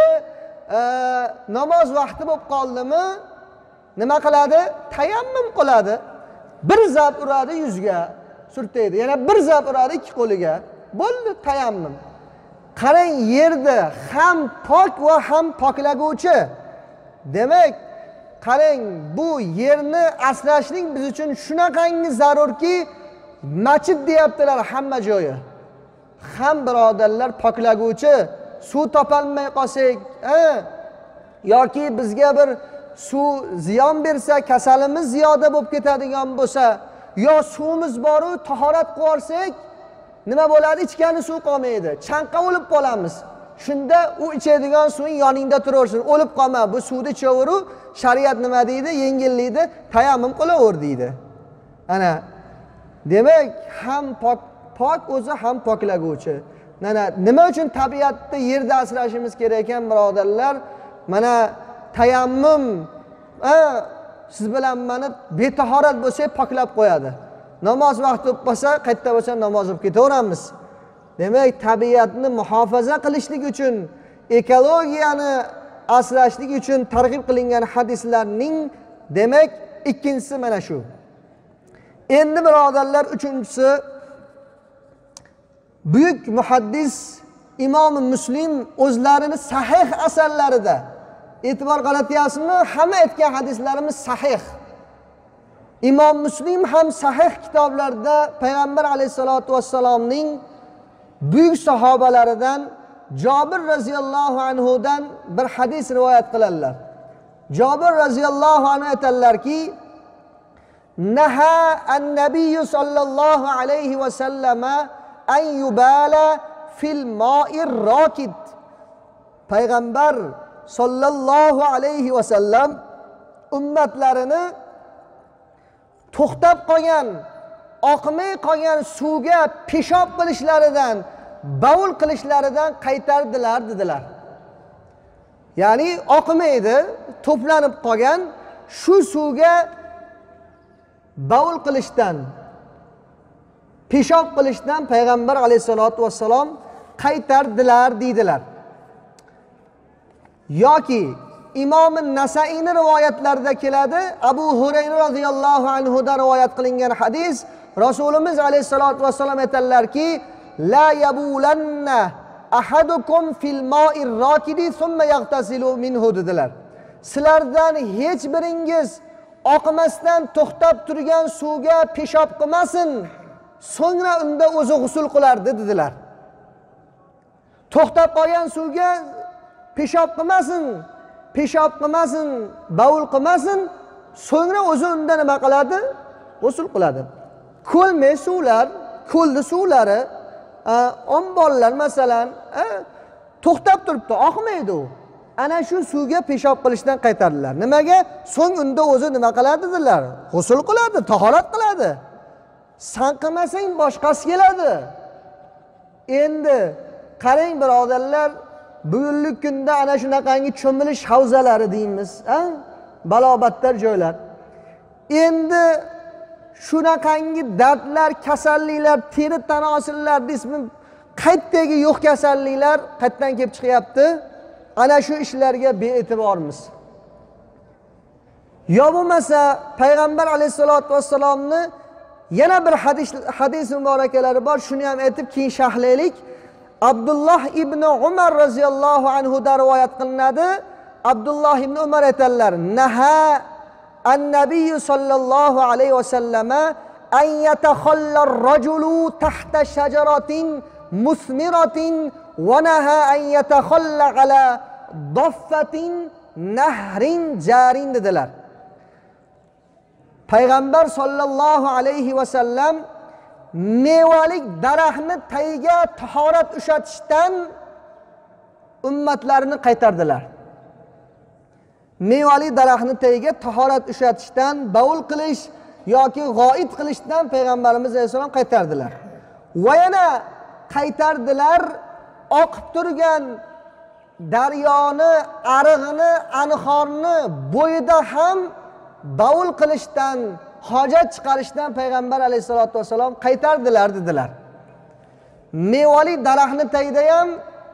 namoz vaqti bo'lib qoldimi, nima qiladi? Tayammum qiladi. Bir zab uradi yuzga, surtaydi. Yana bir zab uradi ikki qo'liga. Bo'ldi, tayammum. Qarang, yerda ham pok va ham poklaguvchi. Demak, qarang, bu yerni asrashning biz uchun shunaqangi zarurki, masjid deyaptilar hamma joyi. Ham birodarlar poklaguvchi, suv topolmay qolsak, yoki bizga bir suv ziyon bersa, kasalimiz ziyoda bo'lib ketadigan bo'lsa, yo suvimiz boru tahorat qilib olsak, nima bo'ladi? Ichgani suv qolmaydi. Chanqa o'lib qolamiz. Shunda u ichadigan suving yoningda turaversin. O'lib qolma. Bu suvni ichaveru, shariat nima deydi? Yengillikda tayammum qilaver deydi. Ana demak, ham pok o'zi ham poklaguvchi. Mana nima uchun tabiatda yerda asrashimiz kerak ekan birodarlar? Mana tayammum siz bilan meni betahorat bo'lsak poklab qo'yadi. Namoz vaqti bo'lib qolsa, qayerda bo'lsa namoz o'qib ketaveramiz. Demak, tabiatni muhofaza qilishlik uchun, ekologiyani asrashlik uchun targ'ib qilingan hadislarning demak ikkinchisi mana shu. Endi birodarlar, uchinchisi, buyuk muhaddis Imom Muslim o'zlarini sahih asarlarida e'tibor qaratyapsizmi? Hamma aytgan hadislarimiz sahih. Imom Muslim ham sahih kitoblarda payg'ambar alayhisolatu vassalomning buyuk sahobalaridan Jabir radhiyallohu anhudan bir hadis rivoyat qiladilar. Jabir radhiyallohu anhu aytadilarki, Naha an-nabiy sallallohu alayhi va sallama an yubala fil ma'ir rakid. Payg'ambar sollallohu alayhi vasallam ummatlarini to'xtab qolgan, oqmay qolgan suvga peshob qilishlaridan, bavul qilishlaridan qaytardilar dedilar. Ya'ni oqmaydi, to'planib qolgan shu suvga bavul qilishdan, peshob qilishdan payg'ambar alayhisolatu vassalom qaytardilar deydilar. Yoki İmam Nasai'nin rivoyatlarida keladi, Abu Hurayra radhiyallohu anhu da rivoyat qilingan hadis, Rasulimiz alayhisolatu vassalom aytadilarki, la yabulanna ahadukum fil ma'ir rakidi thumma yaghtasilu minhu dedilar. Sizlardan hech biringiz oqmasdan to'xtab turgan suvga peshob qilmasin, so'ngra unda o'zi g'usl qilardi dedilar. To'xtab qolgan suvga peshob qilmasin, bavul qilmasin, so'ngra o'zi unda nima qiladi? G'usl qiladi. Ko'lmay suvlar, ko'lni suvlari, omborlar masalan, to'xtab turibdi, oqmaydi u. Ana shu suvga peshob qilishdan qaytardilar. Nimaga? So'ng unda o'zi nima qiladi dedilar? G'usl qiladi, tahorat qiladi. San qilmasang boshqasi keladi. Endi qarang birodarlar, bugungi kunda ana shunaqangi cho'milish havzalari deymiz, balobatlar joylar. Endi shunaqangi dardlar, kasalliklar, teri tanosillar desmi, qaytdagi yo'q kasalliklar qaytdan kelib chiqyapti. Ana shu ishlarga be'e'tibormiz. Yo bo'lmasa payg'ambar alayhisolatu vassalomni yana bir hadis muborakalari bor, shuni ham aytib keyin sharhlaylik. Abdullah ibn Umar radhiyallohu anhu da rivoyat qilinadi. Abdullah ibn Umar aytadilar: "Naha an-nabiy sallallohu alayhi vasallama an yatakhalla ar-rajulu tahta shajaratin musmiratin wa naha an yatakhalla ala daffatin nahrin jarin" dedilar. Payg'ambar sallallohu alayhi vasallam mevalik daraxtni tagiga tahorat ushatishdan ummatlarini qaytardilar. Mevali daraxtni tagiga tahorat ushatishdan, bavul qilish yoki g'oit qilishdan payg'ambarimiz alayhisalom qaytardilar. Va yana qaytardilar oqib turgan daryoni, arig'ini, anhorni bo'yida ham bavul qilishdan, hojat chiqarishdan payg'ambar alayhisolatu vassalom qaytardilar dedilar. Mevali daraxtni tagida ham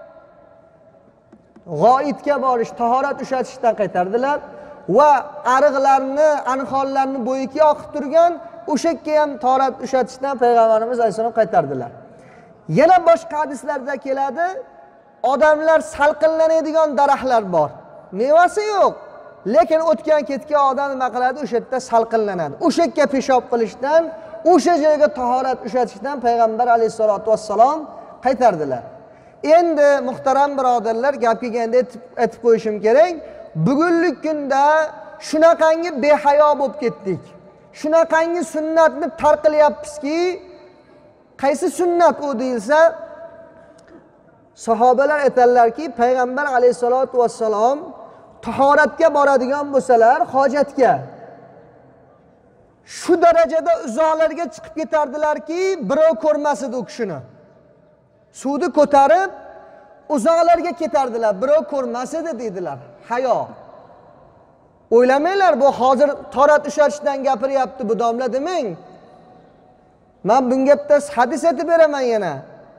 g'oitga borish, tahorat ushatishdan qaytardilar va ariqlarni, anhorlarni bo'yiga oqib turgan o'shakka ham tahorat ushatishdan payg'ambarimiz alayhisolom qaytardilar. Yana boshqa hadislarda keladi, odamlar salqinlanadigan daraxtlar bor. Mevasi yo'q, lekin o'tgan ketgan odam nima qiladi? O'sha yerda salqinlanadi. O'shakka peshob qilishdan, o'sha joyga tahorat ushatishdan payg'ambar alayhisolatu vassalom qaytardilar. Endi muhtaram birodarlar, gap kelganda aytib qo'yishim kerak. Bugungi kunda shunaqangi behayo bo'lib ketdik. Shunaqangi sunnatni tark qilyapmizki, qaysi sunnat u deyilsa, sahobalar aytadilarki, payg'ambar alayhisolatu vassalom tahoratga boradigan bo'lsalar, hojatga shu darajada uzoqlarga chiqib ketardilarki, birov ko'rmas edi u kishini. Suvni ko'tarib uzoqlarga ketardilar, birov ko'rmas edi deydilar. Hayo. O'ylamanglar, bu hozir tahorat ushatishdan gapiryapti bu domla demang. Men bunga bitta hadis aytib beraman yana.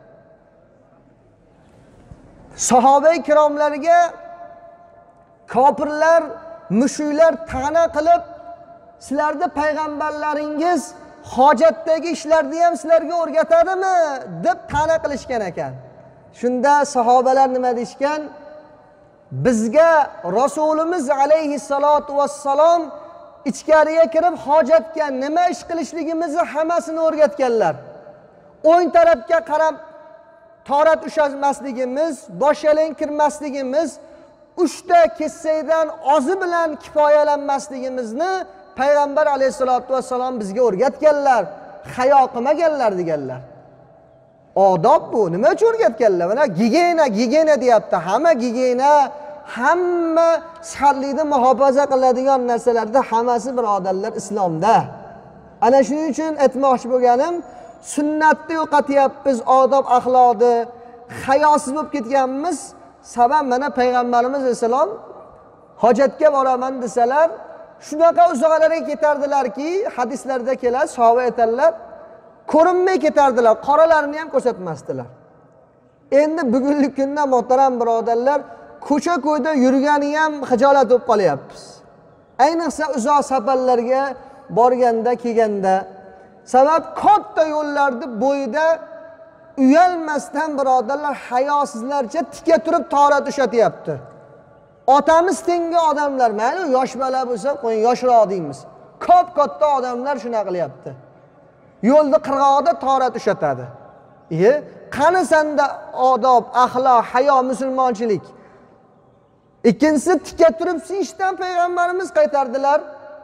Sahoba ikromlarga kofirlar, mushriklar ta'na qilib, sizlarda payg'ambarlaringiz hojatdagi ishlarni ham sizlarga o'rgatadimi deb ta'na qilishgan ekan. Shunda sahobalar nima deyishgan? Bizga Rasulimiz alayhissalatu vassalom ichkariga kirib hojatga nima ish qilishligimizni hammasini o'rgatganlar. O'ng tarafga qarab tahorat ushatmasligimiz, boshyalang kirmasligimiz, uchta kessaydan ozi bilan kifoyalanmasligimizni payg'ambar alayhisolatu vassalom bizga o'rgatganlar, hayo qilmaganlar deganlar. Odob bu. Nima uchun o'rgatganlar? Mana gigiyena deyapti. Hamma gigiyena, hamma sihatlikni muhofaza qiladigan narsalarda hammasi birodarlar islomda. Ana shuning uchun aytmoqchi bo'lganim, sunnatni yo'qotyapmiz, odob axloqni, hayosiz bo'lib ketganmiz. Sabab mana payg'ambarimiz alayhisalom hojatga boraman desalar, shunaqa uzoqlarga ketardilarki, hadislarda keladi, sahoba aytadilar, ko'rinmay ketardilar, qoralarini ham ko'rsatmasdilar. Endi bugungi kunda muhtaram birodarlar, ko'cha-ko'yda yurgani ham xijolat bo'lib qolyapmiz. Ayniqsa uzoq safarlarga borganda, kelganda. Sabab katta yo'llarda bo'yida uyalmasdan birodarlar hayosizlarcha tika turib tahorat ushatyapti. Otamiz tengi odamlar, mayli yosh bola bo'lsa, qo'ying yoshroq deymiz. Katta odamlar shuna qilyapti. Yo'lda qirg'oqda tahorat ushatadi. Qani senda odob, axloq, hayo, musulmonchilik? Ikkinchisi tika turib ishdan payg'ambarimiz qaytardilar.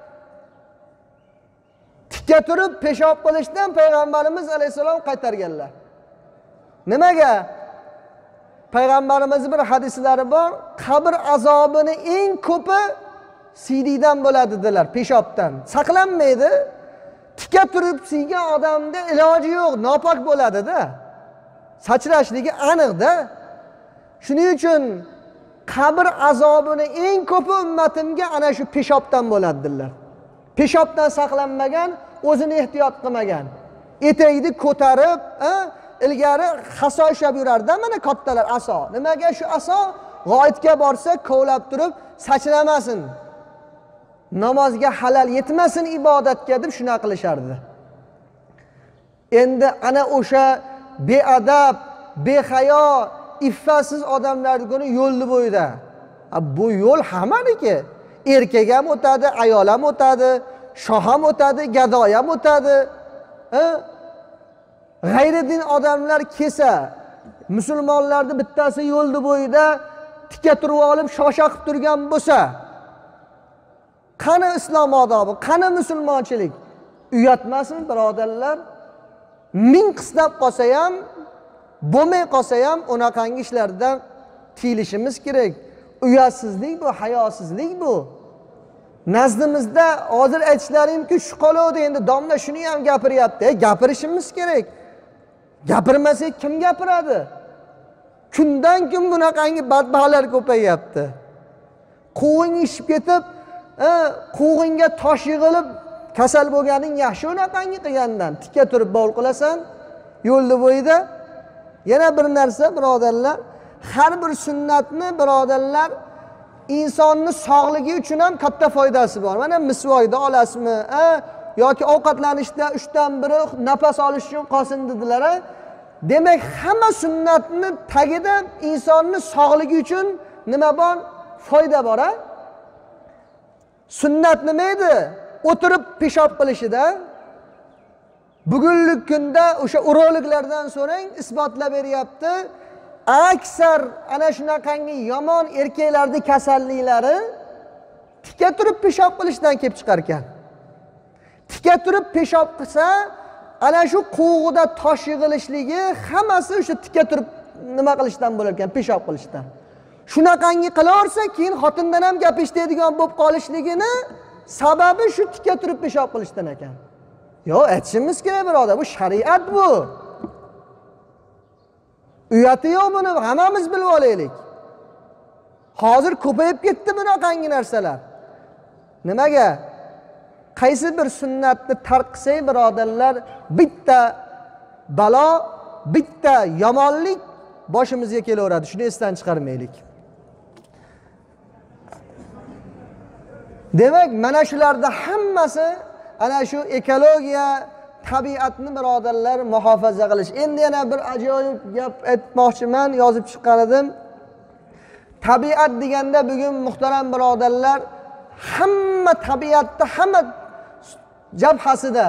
Tika turib peshob qilishdan payg'ambarimiz alayhisalom qaytarganlar. Nimaga? Payg'ambarimiz bir hadislari bor, qabr azobini eng ko'pi siydidan bo'ladi dedilar, peshobdan. Saqlanmaydi. Tika turib siygan odamda iloji yo'q, nopok bo'ladi-da. Sachrashligi aniq-da. Shuning uchun qabr azobini eng ko'pi ummatimga ana shu peshobdan bo'ladi dedilar. Peshobdan saqlanmagan, o'zini ehtiyot qilmagan. Etakni ko'tarib, ilgari aso ushlab yurardi, mana kattalar aso. Nimaga shu aso g'oyitga borsa kovlab turib sachramasin. Namozga halal yetmasin, ibodatga deb shuna qilishardi. Endi ana o'sha beadab, behayo, iffatsiz odamlarning kuni yo'lni bo'yida. Bu yo'l hammaniki. Erkak ham o'tadi, ayol ham o'tadi, shoh ham o'tadi, gado ham o'tadi. G'ayridin odamlar kelsa, musulmonlarni bittasi yo'lni bo'yida tika turib olib shosha qilib turgan bo'lsa, qani islom odobi, qani musulmonchilik? Uyatmasin birodarlar. Ming qistab qolsa ham, bo'lmay qolsa ham unaqangi ishlardan tiyilishimiz kerak. Uyatsizlik bu, hayosizlik bu. Nazdimizda hozir aytishlarimki, shu qoladi, endi domla shuni ham gapiryapti. Gapirishimiz kerak. Gapirmasak kim gapiradi? Kundan kun bunaqangi badbaxtlar ko'payyapti. Quving ishib ketib, quvg'inga tosh yig'ilib kasal bo'lganing yaxshi unaqangi qilgandan. Tika turib bol qilasan yo'lda bo'yida. Yana bir narsa birodarlar, har bir sunnatni birodarlar insonni sog'ligi uchun ham katta foydasi bor. Mana misvoyda olasizmi? Yoki ovqatlanishda 3 dan biri nafas olish uchun qolsin dedilar. Demak, hamma sunnatni tagida insonni sog'ligi uchun nima bor? Foyda bor. Sunnat nima edi? O'tirib peshob qilishida. Bugungi kunda o'sha urologlardan so'rang, isbotlab beryapti. Aksar ana shunaqangi yomon erkaklarning kasalliklari tika turib peshob qilishdan kelib chiqar ekan. Tika turib peshob qilsa, ana shu quvg'ida tosh yig'ilishligi hammasi o'sha tika turib nima qilishdan bo'lar ekan, peshob qilishdan. Shunaqangi qilaversa, keyin xotindan ham gap eshitadigan bo'lib qolishligini sababi shu tika turib peshob qilishdan ekan. Yo, aytishimiz kerak birodar, bu shariat bu. Uyati yo'q buni, hammamiz bilib olaylik. Hozir ko'payib ketdi bunaqangi narsalar. Nimaga? Qaysi bir sunnatni tark qilsak birodarlar, bitta balo, bitta yomonlik boshimizga kelaveradi. Shuni esdan chiqarmaylik. Demak, mana shularda hammasi ana shu ekologiya, tabiatni birodarlar muhofaza qilish. Endi yana bir ajoyib gap aytmoqchiman, yozib chiqqan edim. Tabiat deganda bugun muhtaram birodarlar, hamma tabiatda, hamma jabhasida,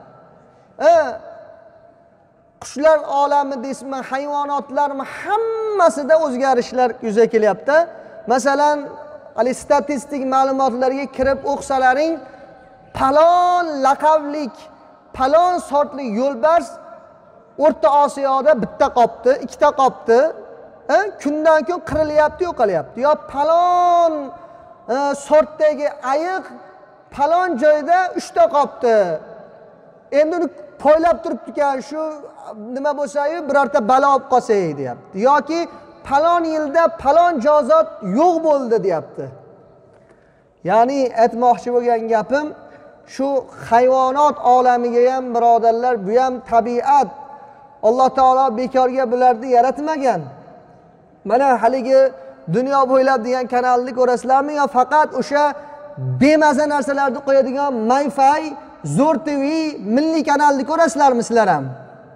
qushlar olami deysizmi, hayvonotlarmi, hammasida o'zgarishlar yuzaga kelyapti. Masalan, statistik ma'lumotlarga kirib o'qsalaring, palon laqablik, palon sortli yo'lbars O'rta Osiyoda bitta qopti, ikkita qopti. kundan kun qirilyapti, yo'qolyapti. Yo palon sortdagi ayiq palon joyda 3 ta qopti. Endi uni poylab turibdi ekan, shu nima bo'lsa-yu birorta balo olib qolsa deyapti. Yoki palon yilda palon jozot yo'q bo'ldi deyapti. Ya'ni aytmoqchi bo'lgan gapim shu hayvonot olamiga ham birodarlar, bu ham tabiat. Alloh taolo bekorga bularni yaratmagan. Mana haligi dunyo bo'ylab degan kanalni ko'rasizlarmi yo faqat o'sha bemaza narsalarni qo'yadigan Mayfay, Zo'r TV, Milliy kanalni ko'rasizlarmi sizlar ham?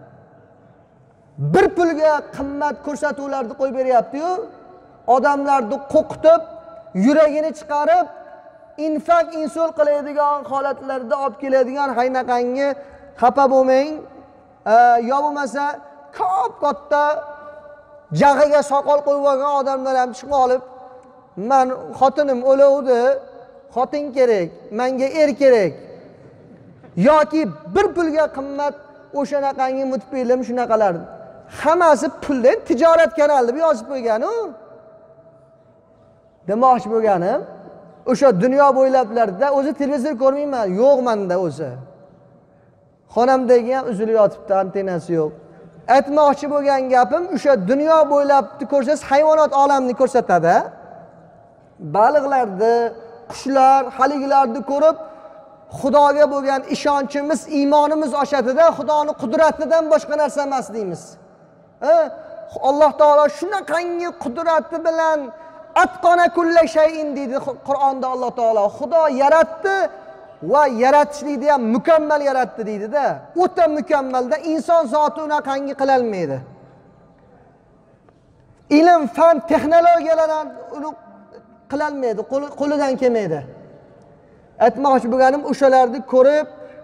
Bir pulga qimmat ko'rsatuvlarni qo'yib beryapti-yu, odamlarni qo'qitib, yuragini chiqarib, infaq insult qiladigan holatlarda olib keladigan haynaqangi xafa bo'lmang. Yo bo'lmasa ko'p katta jag'iga soqol qo'yib olgan odamlar ham chiqib olib, "Men xotinim o'luvdi, xotin kerak, menga er kerak." Yoki bir pulga qimmat o'shanaqangi multfilm shunaqalar. Hammasi puldan tijorat kanali deb yozib qo'ygan-u. Demoqchi bo'lganim, o'sha dunyo bo'ylablarda o'zi televizor ko'rmayman, yo'q menda o'zi. Xonamdagi ham uzilib yotibdi, antennasi yo'q. Aytmoqchi bo'lgan gapim, o'sha dunyo bo'ylabni ko'rsangiz hayvonot olamini ko'rsatadi. Baliqlarni, qushlar, haligilarni ko'rib Xudoga bo'lgan ishonchimiz, iymonimiz oshadi-da, Xudoning qudratidan boshqa narsa emas deymiz. Alloh taolo shunaqangi qudrati bilan atqona kulli shay'in deydi Qur'onda Alloh taolo. Xudo yaratdi va yaratishlikda ham mukammal yaratdi deydi-da. O'ta mukammalda inson zoti unaqangi qila olmaydi. Ilm, fan, texnologiyalar uni qila olmaydi, qo'lidan kelmaydi. Aytmoqchi bo'lganim, o'shalarni ko'rib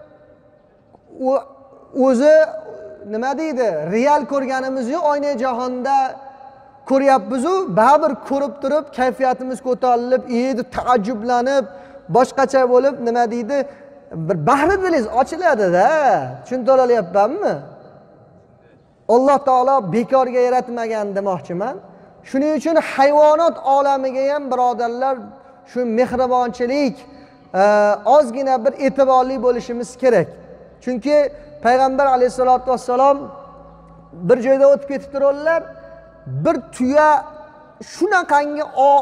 o'zi nima deydi? Real ko'rganimizni oyna jahonda ko'ryapmiz-u, baribir ko'rib turib kayfiyatimiz ko'tarilib, deb taajjublanib, boshqacha bo'lib, nima deydi? Bir bahri dilingiz ochiladi-da. Tushuntira olyapmanmi? Alloh taolo bekorga yaratmagan demoqchiman. Shuning uchun hayvonot olamiga ham birodarlar shu mehribonchilik ozgina bir e'tiborli bo'lishimiz kerak. Chunki payg'ambar alayhisolatu vassalom bir joyda o'tib ketib turadilar. Bir tuya shunaqangi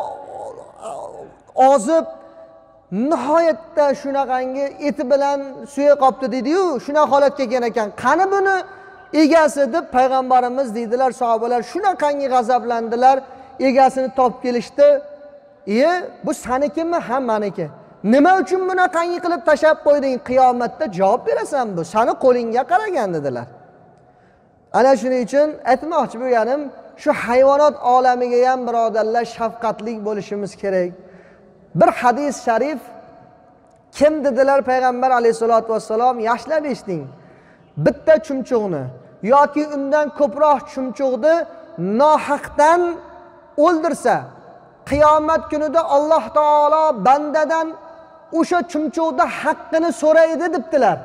ozib, nihoyatda shunaqangi eti bilan suya qopti dedi-yu, shunaqa holatga kelgan ekan. Qani buni egasi deb payg'ambarimiz deydilar, sahobalar shunaqangi g'azablandilar, egasini topib kelishdi. Bu sanikimi? Ha, meniki. Nima uchun bunaqangi qilib tashab qo'yding? Qiyomatda javob berasan bu. Seni qo'lingga qaragan dedilar. Ana shuning uchun aytmoqchi bo'lganim, shu hayvonot olamiga ham birodarlar shafqatli bo'lishimiz kerak. Bir hadis sharif, kim dedilar payg'ambar alayhisolatu vassalom, yaxshilab eshiting. Bitta chumchuqni yoki undan ko'proq chumchuqni nohaqdan o'ldirsa, qiyomat kunida Alloh taolo bandadan o'sha chumchuqni haqqini so'raydi debdilar.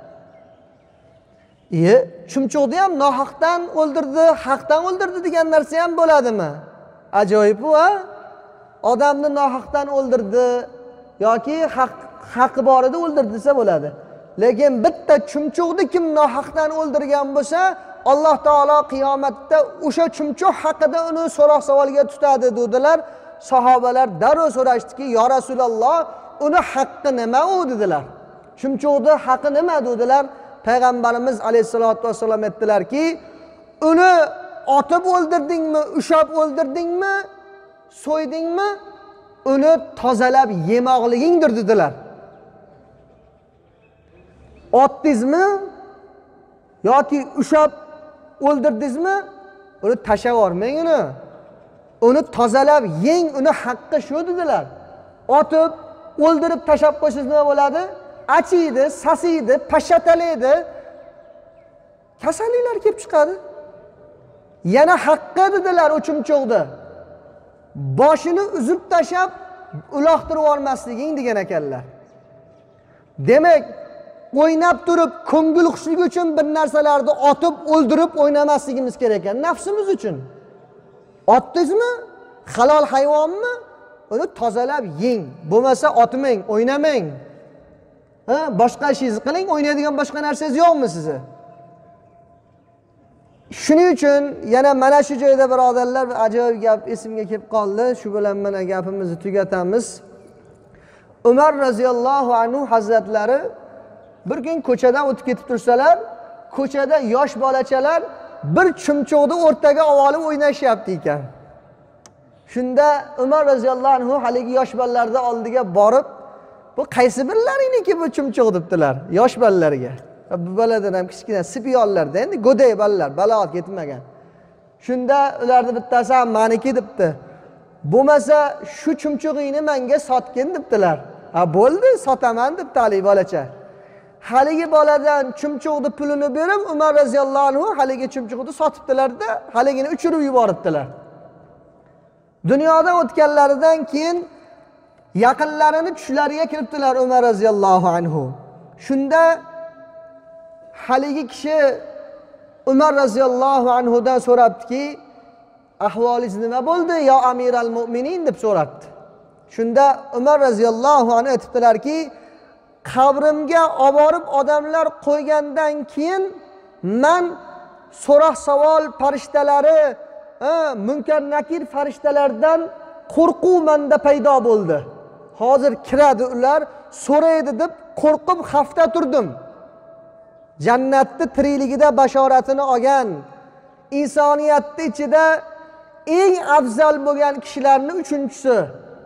Chumchuqni ham nohaqdan o'ldirdi, haqdan o'ldirdi degan narsa ham bo'ladimi? Ajoyib bu, ha? Odamni nohaqdan o'ldirdi yoki haqqi bor edi o'ldirdi desa bo'ladi. Lekin bitta chumchuqni kim nohaqdan o'ldirgan bo'lsa, Alloh taolo qiyomatda o'sha chumchuq haqida uni so'roq savolga tutadi dedilar. Sahobalar darrov so'rashdiki, "Ya Rasululloh, uni haqqi nima u?" dedilar. Chumchuqni haqqi nima dedilar? Payg'ambarimiz alayhisolatu vassalom aytdilarki, "Uni otib o'ldirdingmi, ushab o'ldirdingmi, so'ydingmi, uni tozalab yemoqligingdir" dedilar. Otdingizmi yoki ushab o'ldirdingizmi, uni tashlab yubormang uni. Uni tozalab yeng, uni haqqi shu dedilar. Otib, o'ldirib tashlab qo'ysangiz nima bo'ladi? Achiydi, sasiydi, pashatalaydi. Kasalliklar kelib chiqadi. Yana haqqi dedilar o chumchuqni. Boshini uzib tashlab, uloqtirib yubormasliging degan ekanlar. Demak, o'ynab turib, ko'ngil xushligi uchun bir narsalarni otib, o'ldirib o'ynamasligimiz kerak ekan, nafsimiz uchun. Otdingizmi? Halol hayvonmi? Uni tozalab yeng. Bo'lmasa otmang, o'ynamang. Boshqa ishingizni qiling, o'ynaydigan boshqa narsangiz yo'qmi sizni? Shuning uchun yana mana shu joyda birodarlar bir ajoyib gap esimga kelib qoldi. Shu bilan mana gapimizni tugatamiz. Umar roziyallohu anhu hazratlari bir kun ko'chadan o'tib ketib tursalar, ko'chada yosh bolachalar bir chumchuqni o'rtaga olib o'ynashyapti ekan. Shunda Umar roziyallohu anhu haligi yosh bolalarning oldiga borib, bu qaysi birlaringniki bu chumchuq debdilar yosh bolalarga. Bu boladan ham kichkina sibiyonlarda, endi go'day bolalar, balog'at yetmagan. Shunda ularning bittasi ham meniki debdi. Bo'lmasa shu chumchug'ingni menga sotgin debdilar. Ha bo'ldi, sotaman debdi haligi bolacha. Haligi boladan chumchuqni pulini berib, Umar roziyallohu anhu haligi chumchuqni sotibdilar-da, haligini uchirib yuboribdilar. Dunyodan o'tganlaridan keyin yaqinlarini tushlariga kiribdilar Umar roziyallohu anhu. Shunda haligi kishi Umar roziyallohu anhudan so'rabdiki, ahvolingiz nima bo'ldi yo Amiral Mu'minin deb so'rabdi. Shunda Umar roziyallohu anhu aytibdilarki, qabrimga oborib odamlar qo'ygandan keyin men so'roq savol farishtalari, munkar nakir farishtalardan qo'rquv menda paydo bo'ldi. Hozir kiradi ular, so'raydi deb qo'rqib xafta turdim. Jannatni tirikligida bashoratini olgan, insoniyatning ichida eng afzal bo'lgan kishilarning uchinchisi.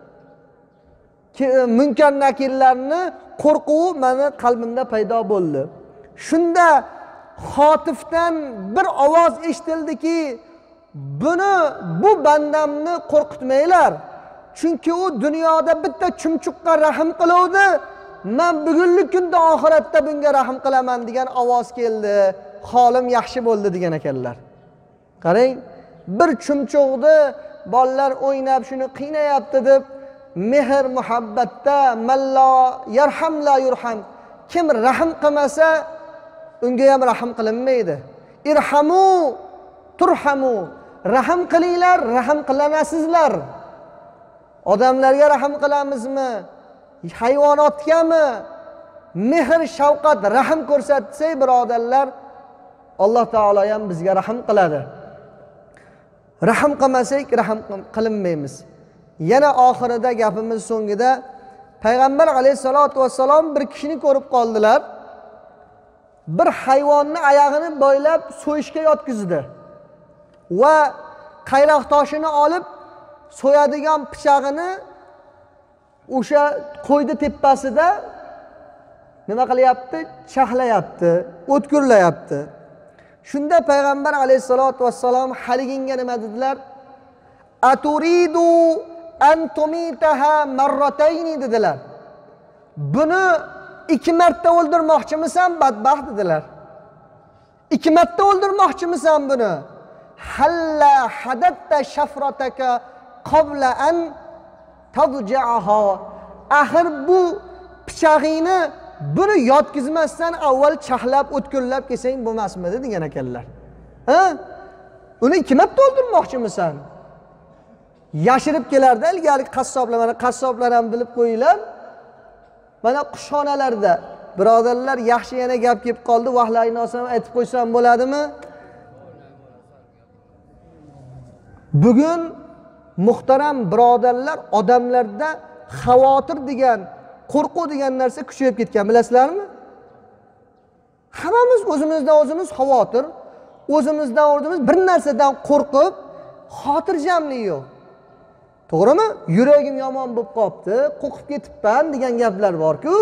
Munkar nakirlarni qo'rquvi meni qalbimda paydo bo'ldi. Shunda xotifdan bir ovoz eshitildiki, bu bandamni qo'rqitmanglar. Chunki u dunyoda bitta chumchuqqa rahm qiluvdi. Men bugungi kunda oxiratda bunga rahm qilaman degan ovoz keldi. Holim yaxshi bo'ldi degan ekanlar. Qarang, bir chumchuqni bolalar o'ynab shuni qiynayapti deb mehr muhabbatda mallo yarham la yurham. Kim rahm qilmasa unga ham rahm qilinmaydi. Irhamu turhamu. Rahm qilinglar, rahm qilanasizlar. Odamlarga rahm qilamizmi? Hayvonotgami? Mehr, shafqat, rahm ko'rsatsak, birodarlar, Alloh taolo ham bizga rahm qiladi. Rahm qilmasak, rahm qilinmaymiz. Yana oxirida gapimiz so'ngida Payg'ambar alayhisolatu vassalom bir kishini ko'rib qoldilar. Bir hayvonni oyog'ini bo'ylab so'yishga yotkizdi. Va qayroq toshini olib so'yadigan pichog'ini o'sha qo'ydi tepasida nima qilyapti? Chaqlayapti, o'tkirlayapti. Shunda Payg'ambar alayhisolatu vassalom haliginga nima dedilar? Aturidu an tumitaha marratayni dedilar. Buni 2 marta o'ldirmoqchimisan, badbaxt dedilar. 2 marta o'ldirmoqchimisan buni? Halla hadatta shafrataka qabla an tadja'aha. Axir bu pichog'ingni buni yotkizmasdan avval chaqlab o'tkirlab kelsang bo'lmasmidi degan ekanlar. Uni 2 marta o'ldirmoqchimisan? Yashirib kelarda ilgari qassoblar ham bilib qo'yinglar. Mana qushxonalarda birodarlar yaxshi yana gap kelib qoldi, vahlayni olsam aytib qo'ysam bo'ladimi? Bugun muhtaram birodarlar, odamlarda xavotir degan, qo'rquv degan narsa kuchayib ketgan, bilasizlarmi? Hammamiz o'zimiz xavotir, o'zimiz bir narsadan qo'rqib, xotirjamlik yo'q. To'g'rimi? Yuragim yomon bo'lib qopti, qo'rqib ketibman degan gaplar bor-ku.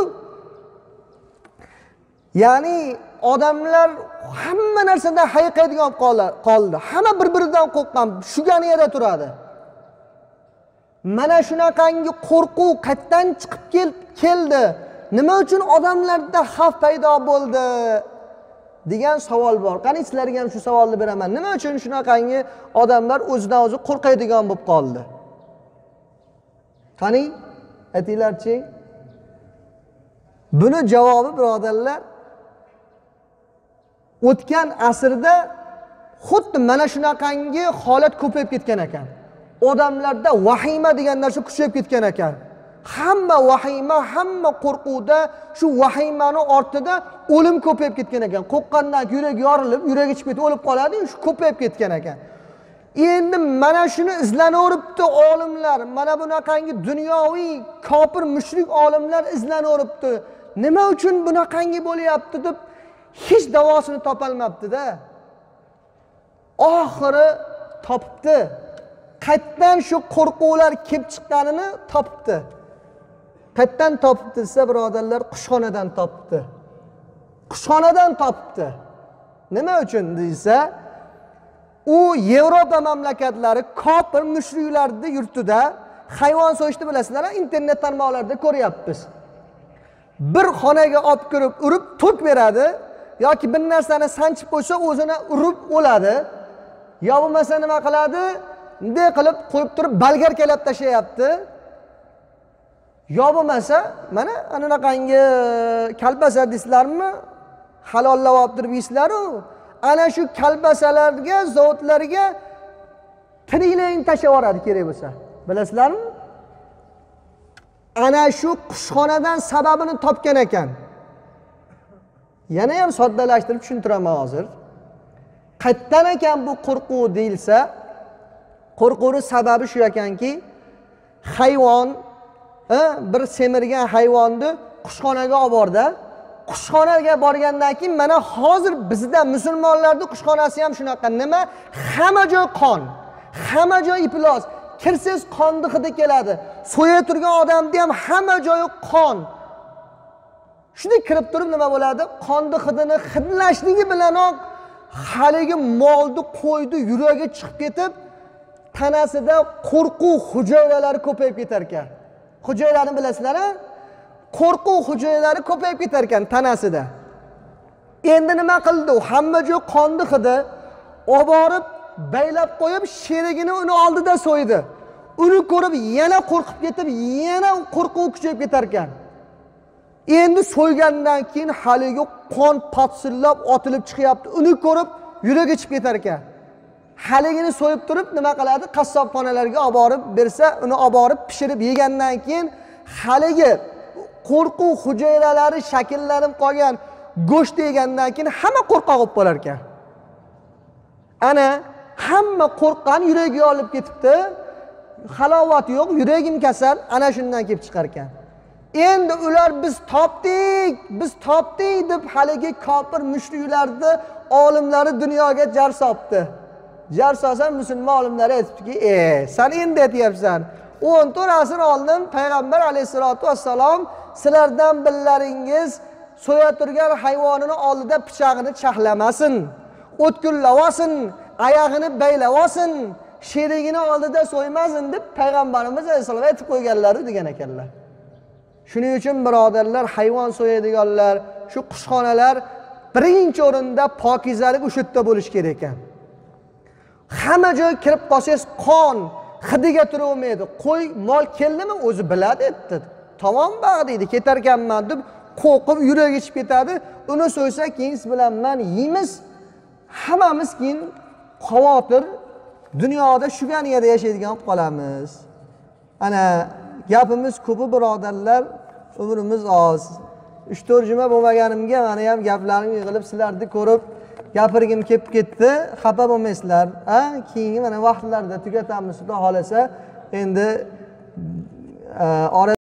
Ya'ni odamlar hamma narsadan hayiqadigan qoldi. Hamma bir-biridan qo'rqqan, shuganiga turadi. Mana shunaqangi qo'rquv qayerdan chiqib keldi? Nima uchun odamlarda xavf paydo bo'ldi? degan savol bor. Qani sizlarga ham shu savolni beraman. Nima uchun shunaqangi odamlar o'zidan o'zi qo'rqadigan bo'lib qoldi? Qani aytinglarchi? Buni javobi birodarlar, o'tgan asrda xuddi mana shunaqangi holat ko'payib ketgan ekan. Odamlarda vahima degan narsa kuchayib ketgan ekan. Hamma vahima, hamma qo'rquvda, shu vahimani ortida o'lim ko'payib ketgan ekan. Qo'rqqandan yurak yorilib, yuragi chiqib ketib o'lib qoladi, shu ko'payib ketgan ekan. Endi mana shuni izlanaveribdi olimlar. Mana bunaqangi dunyoviy kofir mushrik olimlar izlanaveribdi. Nima uchun bunaqangi bo'lyapti deb hech davosini topolmabdi-da. Oxiri topibdi. Qayerdan shu qo'rquvlar kelib chiqqanini topibdi. Qayerdan topibdi desa, birodarlar, qushxonadan topibdi. Qushxonadan topibdi. Nima uchun desa, u Yevropa mamlakatlari kofir mushriklarning yurtida hayvon so'yishni bilasizlar, internet tarmoqlarida ko'ryapmiz. Bir xonaga olib kirib, urib tok beradi yoki bir narsani sanchib qo'ysa o'zini urib o'ladi. Yo bo'lmasa nima qiladi? Bunday qilib qo'yib turib balgar kelib tashlayapti. Yo bo'lmasa mana anaqangi kalbasa deysizlarmi? Halollab olib turib yeysizlar-ku. Ana shu kalbasalarga, zavotlarga tiriklarini tashlab yuboradi kerak bo'lsa. Bilasizlarmi? Ana shu qushxonadan sababini topgan ekan. Yana ham soddalashtirib tushuntiraman hozir. Qayerdan ekan bu qo'rquv deyilsa, qo'rquvning sababi shu ekanki, hayvon, bir semirgan hayvonni qushxonaga olib bordi. Qushxonaga borgandan keyin mana hozir bizda musulmonlarning qushxonasi ham shunaqa. Nima? Hamma joy qon, hamma joy iflos. Kirsiz qonni hidi keladi. So'ya turgan odamda ham hamma joyi qon. Shuni kirib turib nima bo'ladi? Qonni hidini hidlashligi bilanoq haligi molni, qo'yni yuragi chiqib ketib, tanasida qo'rquv hujayralari ko'payib ketar ekan. Hujayralarni bilasizlar-a? Qo'rquv hujayralari ko'payib ketar ekan tanasida. Endi nima qildi u? Hamma joy qonni hidi olib borib baylab qo'yib, sherigini uni oldida so'ydi. Uni ko'rib yana qo'rqib ketib, yana qo'rquv kuchayib ketar ekan. Endi so'ygandan keyin haligi qon patsillab otilib chiqyapti. Uni ko'rib yuragi chiqib ketar ekan. Haligini so'yib turib nima qiladi? Qassobxonalarga olib borib bersa, uni olib borib pishirib yegandan keyin haligi qo'rquv hujayralari shakllanib qolgan go'sht yegandan keyin hamma qo'rqoq bo'lib qolar ekan. Ana hamma qo'rqqan, yuragi olib ketibdi. Halovat yo'q, yuragim kasal, ana shundan kelib chiqar ekan. Endi ular biz topdik deb haligi kofir mushriklarni olimlari dunyoga jar solibdi. Jar solsa musulmon olimlar aytibdiki, sen endi aytyapsan. 14 asr oldin payg'ambar alayhisolatu vassalom sizlardan birlaringiz so'ya turgan hayvonini oldida pichog'ini chahlamasin, o'tkirlavasin, oyog'ini baylasin, sherigini oldida so'ymasin deb payg'ambarimiz alayhisolom aytib qo'yganlari degan ekanlar. Shuning uchun birodarlar, hayvon so'yadiganlar, shu qushxonalar birinchi o'rinda pokizalik o'sha yerda bo'lish kerak ekan. Hamma joy kirib qolsangiz qon, hidiga turavermaydi. Qo'y, mol keldimi o'zi biladi aytdi. Tamom bag'daydi, ketarkanman deb qo'rqib yuragi chiqib ketadi. Uni so'ysa keyin siz bilan men yeymiz. Hammamiz keyin xavotir dunyoda shuganiyada yashaydigan bo'lib qolamiz. Ana gapimiz ko'pi birodarlar, umrimiz oz. 3-4 juma bo'lmaganimga mana ham gaplarim yig'ilib sizlarni ko'rib gapirgim kelib ketdi. Xafa bo'lmaysizlar. Keyingi mana vaqtlarda tugatamiz, xudo xolasa. Endi